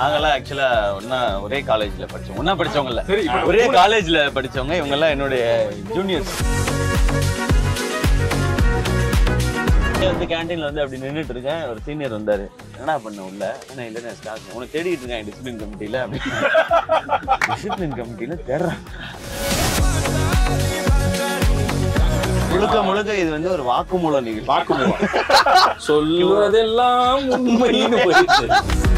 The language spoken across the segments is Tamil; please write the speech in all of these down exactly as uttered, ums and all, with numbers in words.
நாங்கெல்லாம் ஆக்சுவலா ஒன்னா ஒரே காலேஜ்ல படிச்சோம். ஒன்னா படிச்சவங்க இல்ல, ஒரே காலேஜ்ல படிச்சவங்க. இவங்க எல்லாம் என்னுடைய ஜூனியர்ஸ். வந்து கேண்டீன்ல வந்து அப்படி நின்றுட்டு இருக்கேன். ஒரு சீனியர் வந்தாரு. என்ன பண்ண உள்ள? ஏன்னா இல்ல ஸ்டாஃப் உனக்கு தேடிட்டு இருக்கேன் டிசிப்ளின் கமிட்டியில அப்படின்னு. டிசிப்ளின் கமிட்டியில தேடுறேன். முழுக்க முழுக்க இது வந்து ஒரு வாக்குமூலம் நிகழ்ச்சி. வாக்குமூலம் சொல்லுவதெல்லாம் உண்மைன்னு போயிடுச்சு.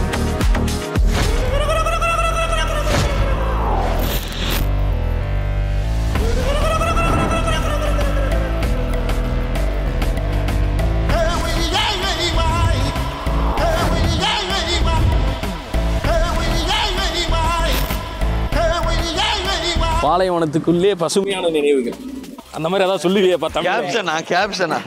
பாலைவனத்துக்குள்ளே பசுமையான நினைவுகள் அந்த மாதிரி அதான் சொல்லுவியே பார்த்தா. கேப்ஷனா கேப்ஷனா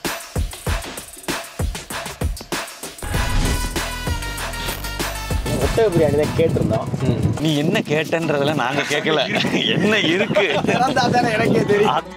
ஒட்டக பிரியாணி தான் கேட்டிருந்தோம். நீ என்ன கேட்டன்றதுல நாங்க கேட்கல, என்ன இருக்கு எனக்கே தெரியும்.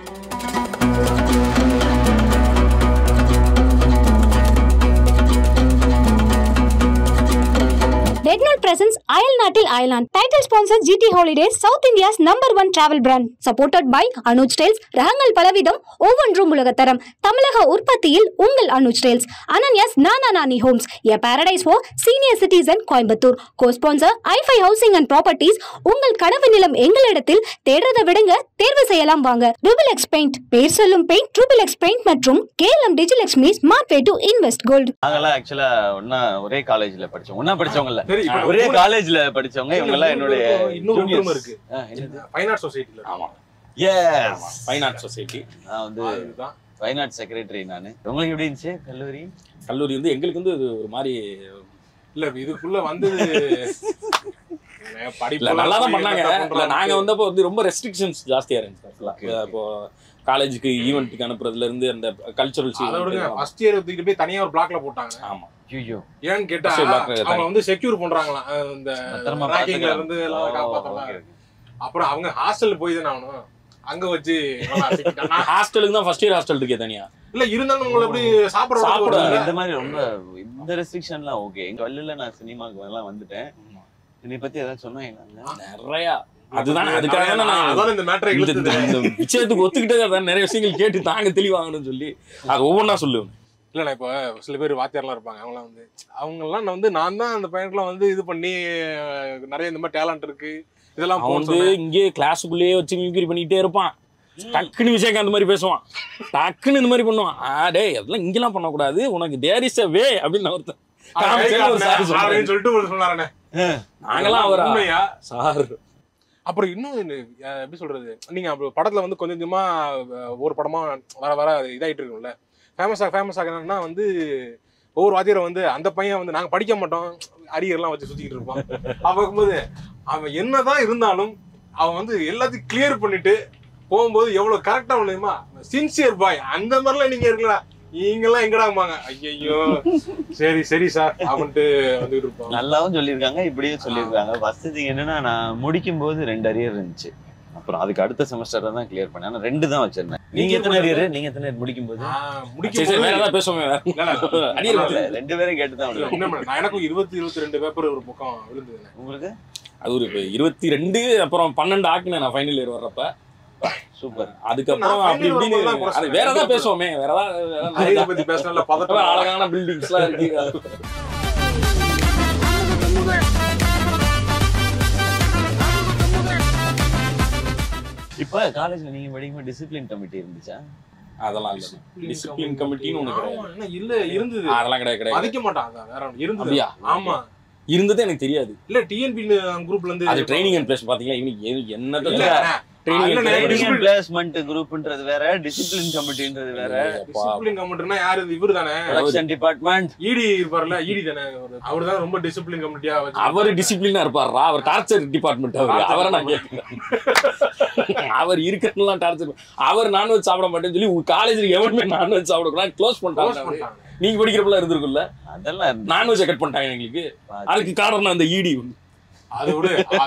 Rednote presents Ayanattil Island. Title sponsor G T Holidays, South India's number one travel brand. Supported by Anuj Trails. ரகங்கள் பலவிதம், ஒவ்வொன்றும் உலகத்தரம். தமிழக உற்பத்தியில் உங்கள் Anuj Trails. Ananya's Nana Nani Homes, a paradise for senior citizen Coimbatore. Co-sponsor ஐஃபை ஹவுசிங் அண்ட் ப்ராப்பர்ட்டிஸ். உங்கள் கனவு நிலம் எங்களிடத்தில். தேடுறதை விடுங்க, தேர்வு செய்யலாம் வாங்க. ட்ரிபிள் எக்ஸ் பெயிண்ட், பேர் சொல்லும் பெயிண்ட் ட்ரிபிள் எக்ஸ் பெயிண்ட் மற்றும் KLM Digilakshmi smart way to invest gold. நாங்கெல்லாம் ஆக்சுவலா ஒன்னா ஒரே காலேஜ்ல படிச்சோம். ஒன்னா படிச்சவங்க இல்ல, ஒரே காலேஜ்ல படிச்சவங்க. இவங்க எல்லாம் என்னுடைய இன்னொரு இருக்கு. ஃபைன் ஆர்ட் சொசைட்டில. ஆமா, எஸ், ஃபைன் ஆர்ட் சொசைட்டி. நான் வந்து ஃபைன் ஆர்ட் செக்ரட்டரி நானு. உங்களுக்கு எப்படி இருந்துச்சு கல்லூரி? கல்லூரி வந்து எங்களுக்கு வந்து ஒரு மாதிரி இல்ல, இதுக்குள்ள வந்து நல்லா தான் பண்ணாங்க. இல்ல நாங்க வந்தப்போ வந்து ரொம்ப ரெஸ்ட்ரிக்ஷன்ஸ் ஜாஸ்தியா இருந்துச்சு. இப்போ காலேஜுக்கு ஈவென்ட்டுக்கு அனுப்புறதுல இருந்து அந்த கல்ச்சரல்ஸ் ஃபர்ஸ்ட் இயர் தூக்கிட்டு போய் தனியா ஒரு பிளாக்ல போட்டாங்க. ஆமா, ஐயோ ஏன்னு கேட்டா அவங்க வந்து செக்யூர் பண்றாங்களாம், இந்த ராக்கிங்ல இருந்து எல்லாம் காப்பாத்துறாங்க. அப்புறம் அவங்க ஹாஸ்டல்ல போய் தானே ஆகணும், அங்க வச்சு ஹாஸ்டலுக்கு தான் ஃபர்ஸ்ட் இயர் ஹாஸ்டல் இருக்கே தனியா. இல்ல இருந்தாலும் உங்களை எப்படி சாப்பிட சாப்பிட இந்த மாதிரி ரொம்ப இந்த ரெஸ்ட்ரிக்ஷன்லாம் ஓகே. எங்க வள்ளில நான் சினிமாக்கு எல்லாம் வந்துட்டேன். இதை பத்தி ஏதாவது சொன்னாங்க நிறைய. அதுதான் அதுக்காக தான் நான் இந்த மேட்டரை இழுத்து இந்த விஷயத்துக்கு ஒத்துக்கிட்டே நிறைய விஷயங்கள் கேட்டு தாங்க தெளிவாங்கன்னு சொல்லி அது ஒவ்வொன்றா சொல்லுவேன். இல்லைண்ணா, இப்போ சில பேர் வாத்தியார்லாம் இருப்பாங்க. அவங்களாம் வந்து அவங்கெல்லாம் வந்து நான் தான் அந்த பையனுக்குலாம் வந்து இது பண்ணி நிறைய இந்த மாதிரி டேலண்ட் இருக்கு இதெல்லாம் வந்து இங்கே கிளாஸுக்குள்ளேயே வச்சு மிமிக்ரி பண்ணிக்கிட்டே இருப்பான். டக்குன்னு விஷயம் அந்த மாதிரி பேசுவான், டக்குன்னு இந்த மாதிரி பண்ணுவான். ஆ டே அதெல்லாம் இங்கெல்லாம் பண்ணக்கூடாது, உனக்கு தேர் இஸ் எ வே அப்படின்னு ஒருத்தன் சொல்லிட்டு சொன்னாரே. நாங்கெல்லாம் அவர் உண்மையா சார். அப்புறம் இன்னும் எப்படி சொல்றது, நீங்க படத்துல வந்து கொஞ்சம் கொஞ்சமா ஒரு படமா வர வர இதாயிட்டு இருக்கும்ல, ஃபேமஸ் ஆக ஃபேமஸ் ஆகணும்னா வந்து ஒவ்வொரு வாத்தியாரை வந்து அந்த பையன் வந்து நாங்க படிக்க மாட்டோம் அரியர்லாம் வச்சு சுத்திக்கிட்டு இருப்பான். பார்க்கும்போது அவன் என்னதான் இருந்தாலும் அவன் வந்து எல்லாத்தையும் கிளியர் பண்ணிட்டு போகும்போது எவ்வளவு கரெக்டா முடியுமா, சின்சியர் பாய் அந்த மாதிரிலாம் நீங்க இருக்கலாம். நீங்கெல்லாம் எங்கடாமாங்க, ஐயோ சரி சரி சார் அப்படின்ட்டு வந்துட்டு இருப்போம். நல்லாவும் சொல்லியிருக்காங்க, இப்படியும் சொல்லியிருக்காங்க. ஃபர்ஸ்ட் திங் என்னன்னா, நான் முடிக்கும் போது ரெண்டு அரியர் இருந்துச்சு. அப்புறம் அதுக்கு அடுத்த செமஸ்டர் தான் கிளியர் பண்ணேன். ஆனா ரெண்டு தான் வச்சிருந்தேன். நீங்க எத்தனை அரியர்? நீங்க எத்தனை முடிக்கும் போது? ரெண்டு பேரும் கேட்டுதான். எனக்கும் இருபத்தி இருபத்தி ரெண்டு பேப்பர் ஒரு பக்கம் விழுந்தது. உங்களுக்கு? அது ஒரு இருபத்தி ரெண்டு அப்புறம் பன்னெண்டு ஆக்குனேன் நான் ஃபைனல் இயர் வர்றப்ப. சூப்பர். அதுக்கப்புறம் அப்படி இப்படின்னு வேற ஏதாவது பேசுவோமே, வேற ஏதாவது பத்தி பேசல. பதட்டம், அழகான பில்டிங்ஸ் எல்லாம் இருக்கு. இப்ப காலேஜ்ல நீங்க படிக்கும்போது டிசிப்ளின் கமிட்டி இருந்துச்சா? அதெல்லாம் இல்ல. டிசிப்ளின் கமிட்டின்னு ஒண்ணு கிடையாது. இல்ல இருந்தது. அதெல்லாம் கிடையாது கிடையாது. மதிக்க மாட்டாங்க. வேற ஒண்ணு இருந்தது. ஆமா இருந்தது எனக்கு தெரியாது. இல்ல டிஎன்பி குரூப்ல இருந்து அது ட்ரைனிங் அண்ட் பிளேஸ் பாத்தீங்களா, இவனுக்கு என்னது ட்ரைனிங் பிளேஸ்மென்ட் குரூப்ன்றது வேற, டிசிப்ளின் கமிட்டின்றது வேற. டிசிப்ளின் கமிட்டினா யாரு? இவரு தானே, எலெக்ஷன் டிபார்ட்மெண்ட். ஈடி இருப்பார்ல, ஈடி தானே அவரு தான் ரொம்ப டிசிப்ளின் கமிட்டியா வச்சு. அவர் டிசிப்ளினா இருப்பாரா? அவர் டார்ச்சர் டிபார்ட்மெண்ட். அவர் அவரை நான் கேட்கிறேன். அவர் இருக்கிறதெல்லாம் டார்ச்சர். அவர் நான்வெஜ் சாப்பிட மாட்டேன்னு சொல்லி காலேஜ்ல எவனுமே நான்வெஜ் சாப்பிடக்கூடாது க்ளோஸ் பண்ணிட்டாங்க. நீங்க படிக்கிறப்பெல்லாம் இருந்திருக்குல்ல, அதெல்லாம் நான்வெஜ் கட் பண்ணிட்டாங்க எங்களுக்கு. அதுக்கு காரணம் அந்த ஈடி. அதை விட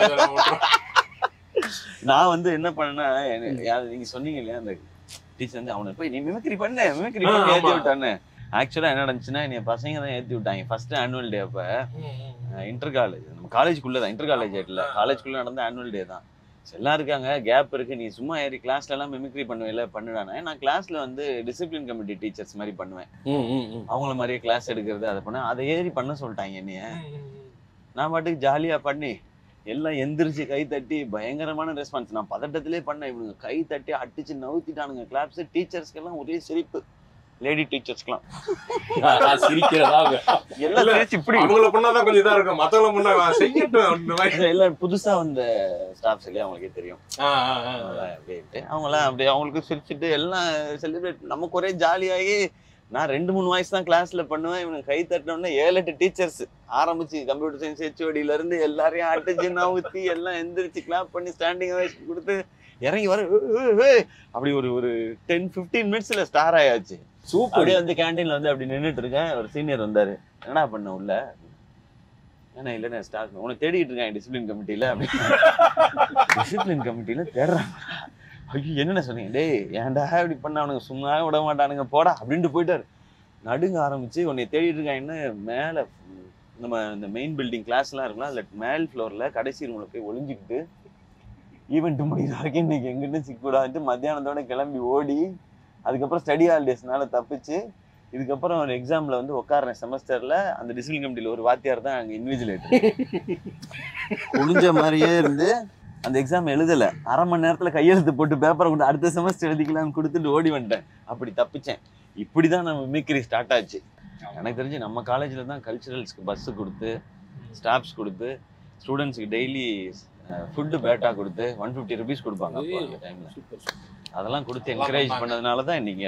நான் வந்து என்ன பண்ணேன்னா, நீங்க சொன்னீங்க இல்லையா அந்த டீச்சர் வந்து அவனை போய் நீ மிமிக்ரி பண்ண மிமிக்ரி பண்ணி ஏற்றி விட்டான்னு. ஆக்சுவலா என்ன நடந்துச்சுன்னா, என் பசங்க தான் ஏற்றி விட்டாங்க ஃபர்ஸ்ட் ஆனுவல் டே. அப்ப இன்டர் காலேஜ் நம்ம காலேஜுக்குள்ளே தான், இன்டர் காலேஜ் ஆயிட்டில் காலேஜுக்குள்ளே நடந்த ஆனுவல் டே தான். எல்லாம் இருக்காங்க, கேப் இருக்குது, நீ சும்மா ஏறி கிளாஸ்லலாம் மிமிக்ரி பண்ணுவேல பண்ணுடானே. நான் கிளாஸில் வந்து டிசிப்ளின் கமிட்டி டீச்சர்ஸ் மாதிரி பண்ணுவேன், அவங்கள மாதிரியே கிளாஸ் எடுக்கிறது அதை பண்ண, அதை ஏறி பண்ண சொல்லிட்டாங்க என்னைய. நான் பாட்டுக்கு ஜாலியாக பண்ணி எல்லாம் எந்திரிச்சு கை தட்டி பயங்கரமான ரெஸ்பான்ஸ். நான் பதட்டத்திலே பண்ணேன், இவனுங்க கை தட்டி அடிச்சு நவுத்திட்டானுங்க கிளாப்ஸ். டீச்சர்ஸ்க்கெல்லாம் ஒரே சிரிப்பு, லேடி டீச்சர்ஸ்க்குலாம் சிரிக்கிறதா எல்லாம் சிரிச்சு இப்படி அவங்கள பண்ணாதான் கொஞ்சம் இதா இருக்கும், மத்தவங்கள பண்ணா செய்யட்டும். எல்லாம் புதுசா வந்த ஸ்டாஃப்ஸ் இல்லையா அவங்களுக்கே தெரியும். அப்படின்ட்டு அவங்களாம் அப்படியே அவங்களுக்கு சிரிச்சுட்டு எல்லாம் செலிப்ரேட். நமக்கு ஒரே ஜாலியாகி நான் ரெண்டு மூணு வாய்ஸ் தான் கிளாஸ்ல பண்ணுவேன், இவனுக்கு கை தட்டினோடனே ஏழு எட்டு டீச்சர்ஸ் ஆரம்பிச்சு கம்ப்யூட்டர் சயின்ஸ் ஹெச்ஓடியில இருந்து எல்லாரையும் அடிச்சு நவுத்தி எல்லாம் எந்திரிச்சு கிளாப் பண்ணி ஸ்டாண்டிங் வாய்ஸ் கொடுத்து இறங்கி வர அப்படி ஒரு ஒரு டென் பிப்டீன் மினிட்ஸ்ல ஸ்டார் ஆயாச்சு. சூப்பர். அப்படியே வந்து கேன்டீன்ல வந்து அப்படி நின்றுட்டு இருக்கேன், ஒரு சீனியர் வந்தாரு, என்னடா பண்ண உள்ள? ஏன்னா இல்லைண்ணே ஸ்டாஃப் உனக்கு தேடிட்டு இருக்கேன் டிசிப்ளின் கமிட்டியில அப்படின்னு. டிசிப்ளின் கமிட்டியில தேடுறாங்க. ஐயோ என்னென்ன சொன்னீங்க? டேய் ஏன்டா இப்படி பண்ண, அவனுங்க சும்மா விட மாட்டானுங்க போடா அப்படின்ட்டு போயிட்டாரு. நடுங்க ஆரம்பிச்சு உன்னை தேடிட்டு இருக்காங்கன்னு மேலே நம்ம இந்த மெயின் பில்டிங் கிளாஸ்லாம் இருக்கலாம், அதில் மேல் ஃப்ளோரில் கடைசி ரூமில் போய் ஒளிஞ்சிக்கிட்டு ஈவெண்ட் முடிகிற வரைக்கும் இன்னைக்கு எங்கிட்ட சிக்கூடாதுன்ட்டு மத்தியானத்தோட கிளம்பி ஓடி, அதுக்கப்புறம் ஸ்டடி ஹாலிடேஸ்னால தப்பிச்சு இதுக்கப்புறம் ஒரு எக்ஸாமில் வந்து உட்காரேன் செமஸ்டரில். அந்த டிசிப்ளின் கமிட்டியில் ஒரு வாத்தியார் தான் அங்கே இன்விஜிலேட்டர், ஒளிஞ்ச மாதிரியே இருந்து அந்த எக்ஸாம் எழுதலை. அரை மணி நேரத்தில் கையெழுத்து போட்டு பேப்பரை கொண்டு அடுத்த செமஸ்டர் எழுதிக்கலாம்னு கொடுத்துட்டு ஓடி வந்துட்டேன். அப்படி தப்பிச்சேன். இப்படி தான் நம்ம மிமிக்ரி ஸ்டார்ட் ஆச்சு. எனக்கு தெரிஞ்சு நம்ம காலேஜில் தான் கல்ச்சுரல்ஸ்க்கு பஸ்ஸு கொடுத்து, ஸ்டாஃப்ஸ் கொடுத்து, ஸ்டூடெண்ட்ஸுக்கு டெய்லி ஃபுட்டு பேட்டா கொடுத்து ஒன் ஃபிஃப்டி ருபீஸ் கொடுப்பாங்க அப்போ அந்த டைமில். அதெல்லாம் கொடுத்து என்கரேஜ் பண்ணதுனால தான் இன்றைக்கி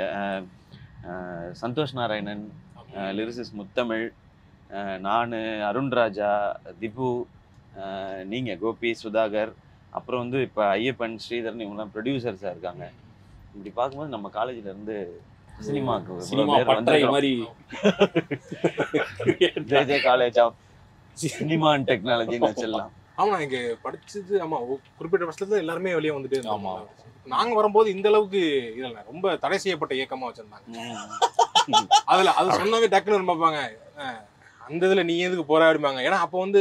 சந்தோஷ் நாராயணன், லிரிசிஸ் முத்தமிழ், நான், அருண்ராஜா, திபு, நீங்கள் கோபி, சுதாகர், அப்புறம் வந்து இப்போ ஐயப்பன், ஸ்ரீதரன் இவங்கெல்லாம் ப்ரொடியூசர்ஸாக இருக்காங்க. இப்படி பார்க்கும்போது நம்ம காலேஜில் இருந்து சினிமாக்கு மாதிரி J college of cinema and டெக்னாலஜின்னு வச்சிடலாம். ஆமா இங்க படிச்சது ஆமா குறிப்பிட்ட வருஷத்துல எல்லாருமே வெளியே வந்துட்டு ஆமா நாங்க வரும்போது இந்த அளவுக்கு இல்ல ரொம்ப தடை செய்யப்பட்ட இயக்கமா வச்சிருந்தாங்க. அதுல அது சொன்னாவே டக்குன்னு பார்ப்பாங்க, அந்த இதுல நீ எதுக்கு போராடிப்பாங்க. ஏன்னா அப்போ வந்து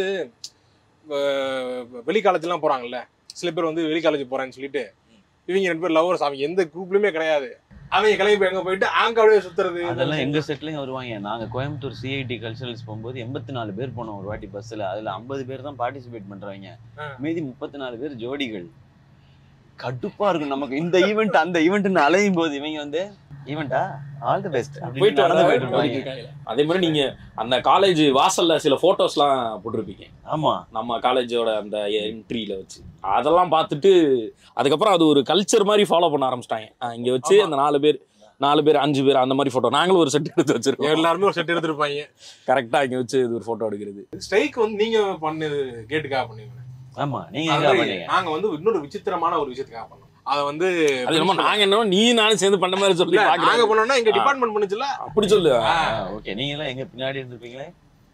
வெளி காலேஜ் எல்லாம் போறாங்கல்ல, சில பேர் வந்து வெளி காலேஜ் போறான்னு சொல்லிட்டு இவங்க ரெண்டு பேர் லவர்ஸ், அவங்க எந்த குரூப்லயுமே கிடையாது, அவங்க கிளம்பி எங்க போயிட்டு ஆங்க அப்படியே சுத்துறது. அதெல்லாம் எங்க செட்லயும் வருவாங்க. நாங்க கோயம்புத்தூர் சிஐடி கல்ச்சரல்ஸ் போகும்போது எண்பத்தி நாலு பேர் போனோம் ஒரு வாட்டி பஸ்ல. அதுல ஐம்பது பேர் தான் பார்ட்டிசிபேட் பண்றவங்க, மீதி முப்பத்தி நாலு பேர் ஜோடிகள். கடுப்பா இருக்கும் நமக்கு. இந்த ஈவெண்ட் அந்த ஈவெண்ட் அலையும் போது இவங்க வந்து ஈவெண்டா ஆல் தி பெஸ்ட் போயிட்டு அதே மாதிரி நீங்க அந்த காலேஜ் வாசல்ல சில போட்டோஸ் எல்லாம் போட்டிருப்பீங்க. ஆமா நம்ம காலேஜோட அந்த என்ட்ரியில வச்சு அதெல்லாம் பார்த்துட்டு அதுக்கப்புறம் அது ஒரு கல்ச்சர் மாதிரி ஃபாலோ பண்ண ஆரம்பிச்சிட்டாங்க. இங்க வச்சு அந்த நாலு பேர் நாலு பேர் அஞ்சு பேர் அந்த மாதிரி போட்டோ நாங்களும் ஒரு செட் எடுத்து வச்சிருக்கோம். எல்லாருமே ஒரு செட் எடுத்துருப்பாங்க. கரெக்டா இங்க வச்சு இது ஒரு போட்டோ எடுக்கிறது. ஸ்ட்ரைக் வந்து நீங்க பண்ணது கேட்டுக்காக பண்ணீங்க. ஆமா நீங்க நாங்க வந்து இன்னொரு விசித்திரமான ஒரு விஷயத்துக்காக பண்ணோம். அத வந்து அது நம்ம நாங்க என்ன நீ நானும் சேர்ந்து பண்ண மாதிரி சொல்லி நாங்க பண்ணோம்னா எங்க டிபார்ட்மெண்ட் பண்ணுச்சுல அப்படி சொல்லு. ஓகே நீங்க எல்லாம் எங்க பின்னாடி இருந்திருப்பீங்களே.